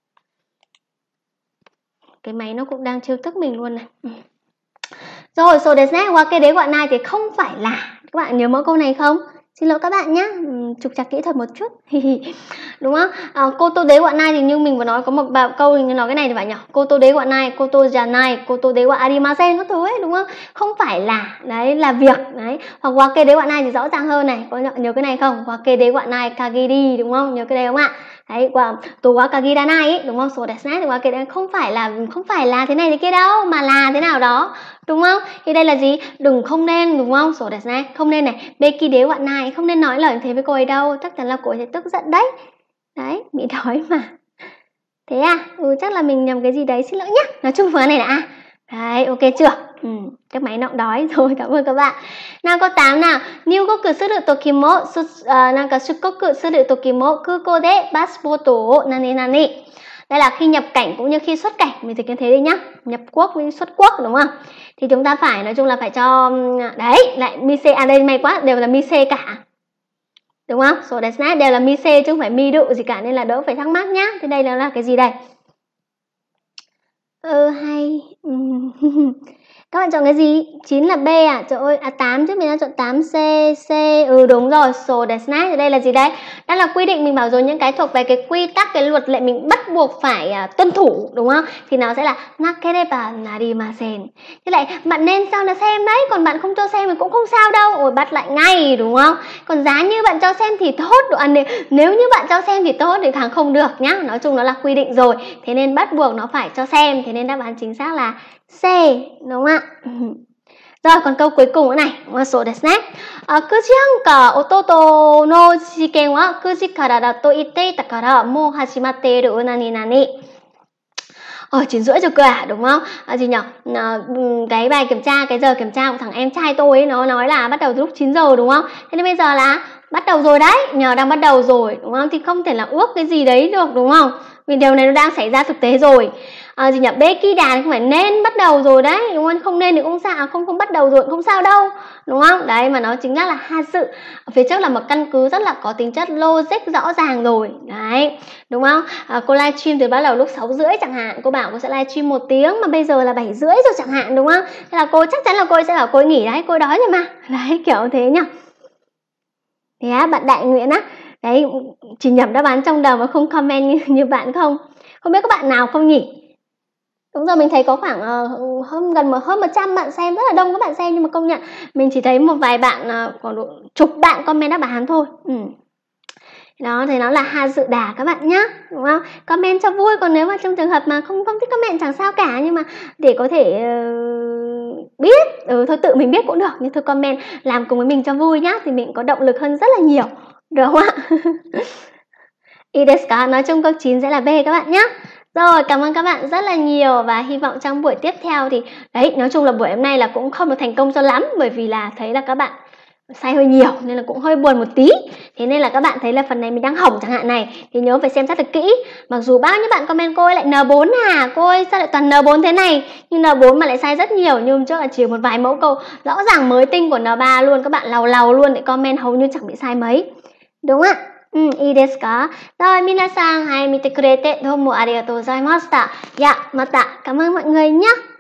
S1: Cái máy nó cũng đang trêu tức mình luôn này. Rồi, so desu ne, wake de wa nai thì không phải là. Các bạn nhớ mẫu câu này không? Xin lỗi các bạn nhé, trục trặc kỹ thuật một chút. Đúng không? À, koto de wa nai thì như mình vừa nói có một câu mình nói cái này thì phải nhỉ? Koto de wa nai, koto janai, koto de wa arimasen các thứ ấy, đúng không? Không phải là, đấy là việc, đấy. Hoặc wake de wa nai thì rõ ràng hơn này, có nhớ cái này không? Wake de wa nai kagiri, đúng không? Nhớ cái này không ạ? Đấy, và tố wa kagiranai ấy, đúng không? So desu ne thì wake de không phải là không phải là thế này thế kia đâu, mà là thế nào đó. Đúng không? Thì đây là gì? Đừng không nên, đúng không? Sổ đẹp này, không nên này. Beki đế bạn này, không nên nói lời như thế với cô ấy đâu. Chắc chắn là cô ấy sẽ tức giận đấy. Đấy, bị đói mà. Thế à? Ừ, chắc là mình nhầm cái gì đấy, xin lỗi nhé. Nói chung phương án này là A. Đấy, ok chưa? Ừ, các máy nó đói rồi, cảm ơn các bạn. Nào câu tám nào. Nyugoku suru toki mo, uh, nanka shukoku suru toki mo, kuko de passporto o nani nani. Đây là khi nhập cảnh cũng như khi xuất cảnh, mình dịch như thế đi nhá. Nhập quốc với xuất quốc, đúng không? Thì chúng ta phải, nói chung là phải cho, đấy, lại mise, à đây may quá, đều là mise cả. Đúng không? So that's nice, đều là mise chứ không phải mi đự gì cả, nên là đỡ phải thắc mắc nhá. Thế đây là cái gì đây? Ừ, hay. Các bạn chọn cái gì? chín là B à? Trời ơi, à tám chứ, mình đã chọn tám C, C. Ừ đúng rồi, so that's nice. Đây là gì đây? Đó là quy định, mình bảo rồi, những cái thuộc về cái quy tắc, cái luật lệ mình bắt buộc phải uh, tuân thủ, đúng không? Thì nó sẽ là nakereba narimasen. Thế lại bạn nên sao là xem đấy, còn bạn không cho xem thì cũng không sao đâu. Ôi bắt lại ngay, đúng không? Còn giá như bạn cho xem thì tốt, à, nếu, nếu như bạn cho xem thì tốt thì càng không được nhá. Nói chung nó là quy định rồi, thế nên bắt buộc nó phải cho xem, thế nên đáp án chính xác là C, đúng không ạ? Rồi, còn câu cuối cùng nữa này, số desu ne. Kuji hanka ototo no jiken wa kuji kara da to itte ita kara mou hashimatteru nani nani. Ờ, chín rưỡi rồi cơ à, đúng không? À, gì nhỉ? À, cái bài kiểm tra, cái giờ kiểm tra của thằng em trai tôi ấy, nó nói là bắt đầu từ lúc chín giờ, đúng không? Thế nên bây giờ là bắt đầu rồi đấy, nhờ đang bắt đầu rồi, đúng không? Thì không thể là ước cái gì đấy được, đúng không? Vì điều này nó đang xảy ra thực tế rồi. À, gì nhỉ? Beki đàn không phải nên bắt đầu rồi đấy, đúng không? Không nên thì cũng sao, không không bắt đầu rồi không sao đâu, đúng không? Đấy, mà nó chính xác là ha sự. Ở phía trước là một căn cứ rất là có tính chất logic rõ ràng rồi, đấy, đúng không? À, cô livestream từ bắt đầu lúc sáu rưỡi chẳng hạn, cô bảo cô sẽ livestream một tiếng mà bây giờ là bảy rưỡi rồi chẳng hạn, đúng không? Thế là cô chắc chắn là cô sẽ bảo cô nghỉ đấy, cô đói rồi mà, đấy kiểu thế nhá. Thế á, bạn Đại Nguyễn á, đấy, chỉ nhẩm đáp án trong đầu mà không comment như, như bạn không? Không biết các bạn nào không nhỉ? Đúng rồi, mình thấy có khoảng uh, hơn gần hơn một trăm bạn xem, rất là đông các bạn xem, nhưng mà công nhận mình chỉ thấy một vài bạn, uh, khoảng độ chục bạn comment đáp án thôi. Ừ. Đó, thì nó là Hazuda các bạn nhá, đúng không? Comment cho vui, còn nếu mà trong trường hợp mà không không thích comment chẳng sao cả, nhưng mà để có thể uh, biết, ừ, thôi tự mình biết cũng được, nhưng thôi comment làm cùng với mình cho vui nhá, thì mình có động lực hơn rất là nhiều, được không ạ? I desu ka, nói chung câu chín sẽ là B các bạn nhé. Rồi, cảm ơn các bạn rất là nhiều và hy vọng trong buổi tiếp theo thì đấy, nói chung là buổi hôm nay là cũng không được thành công cho lắm, bởi vì là thấy là các bạn sai hơi nhiều nên là cũng hơi buồn một tí. Thế nên là các bạn thấy là phần này mình đang hỏng chẳng hạn này, thì nhớ phải xem rất là kỹ. Mặc dù bao nhiêu bạn comment cô ơi lại N bốn à, cô ơi sao lại toàn N bốn thế này, nhưng N bốn mà lại sai rất nhiều, nhưng hôm trước là chỉ một vài mẫu câu rõ ràng mới tinh của N ba luôn, các bạn làu làu luôn để comment hầu như chẳng bị sai mấy. Đúng ạ? Ừ,いいですか? Rồi, minasan, hãy mite kurete domo arigatou gozaimashita. Dạ, mata. Cảm ơn mọi người nhé.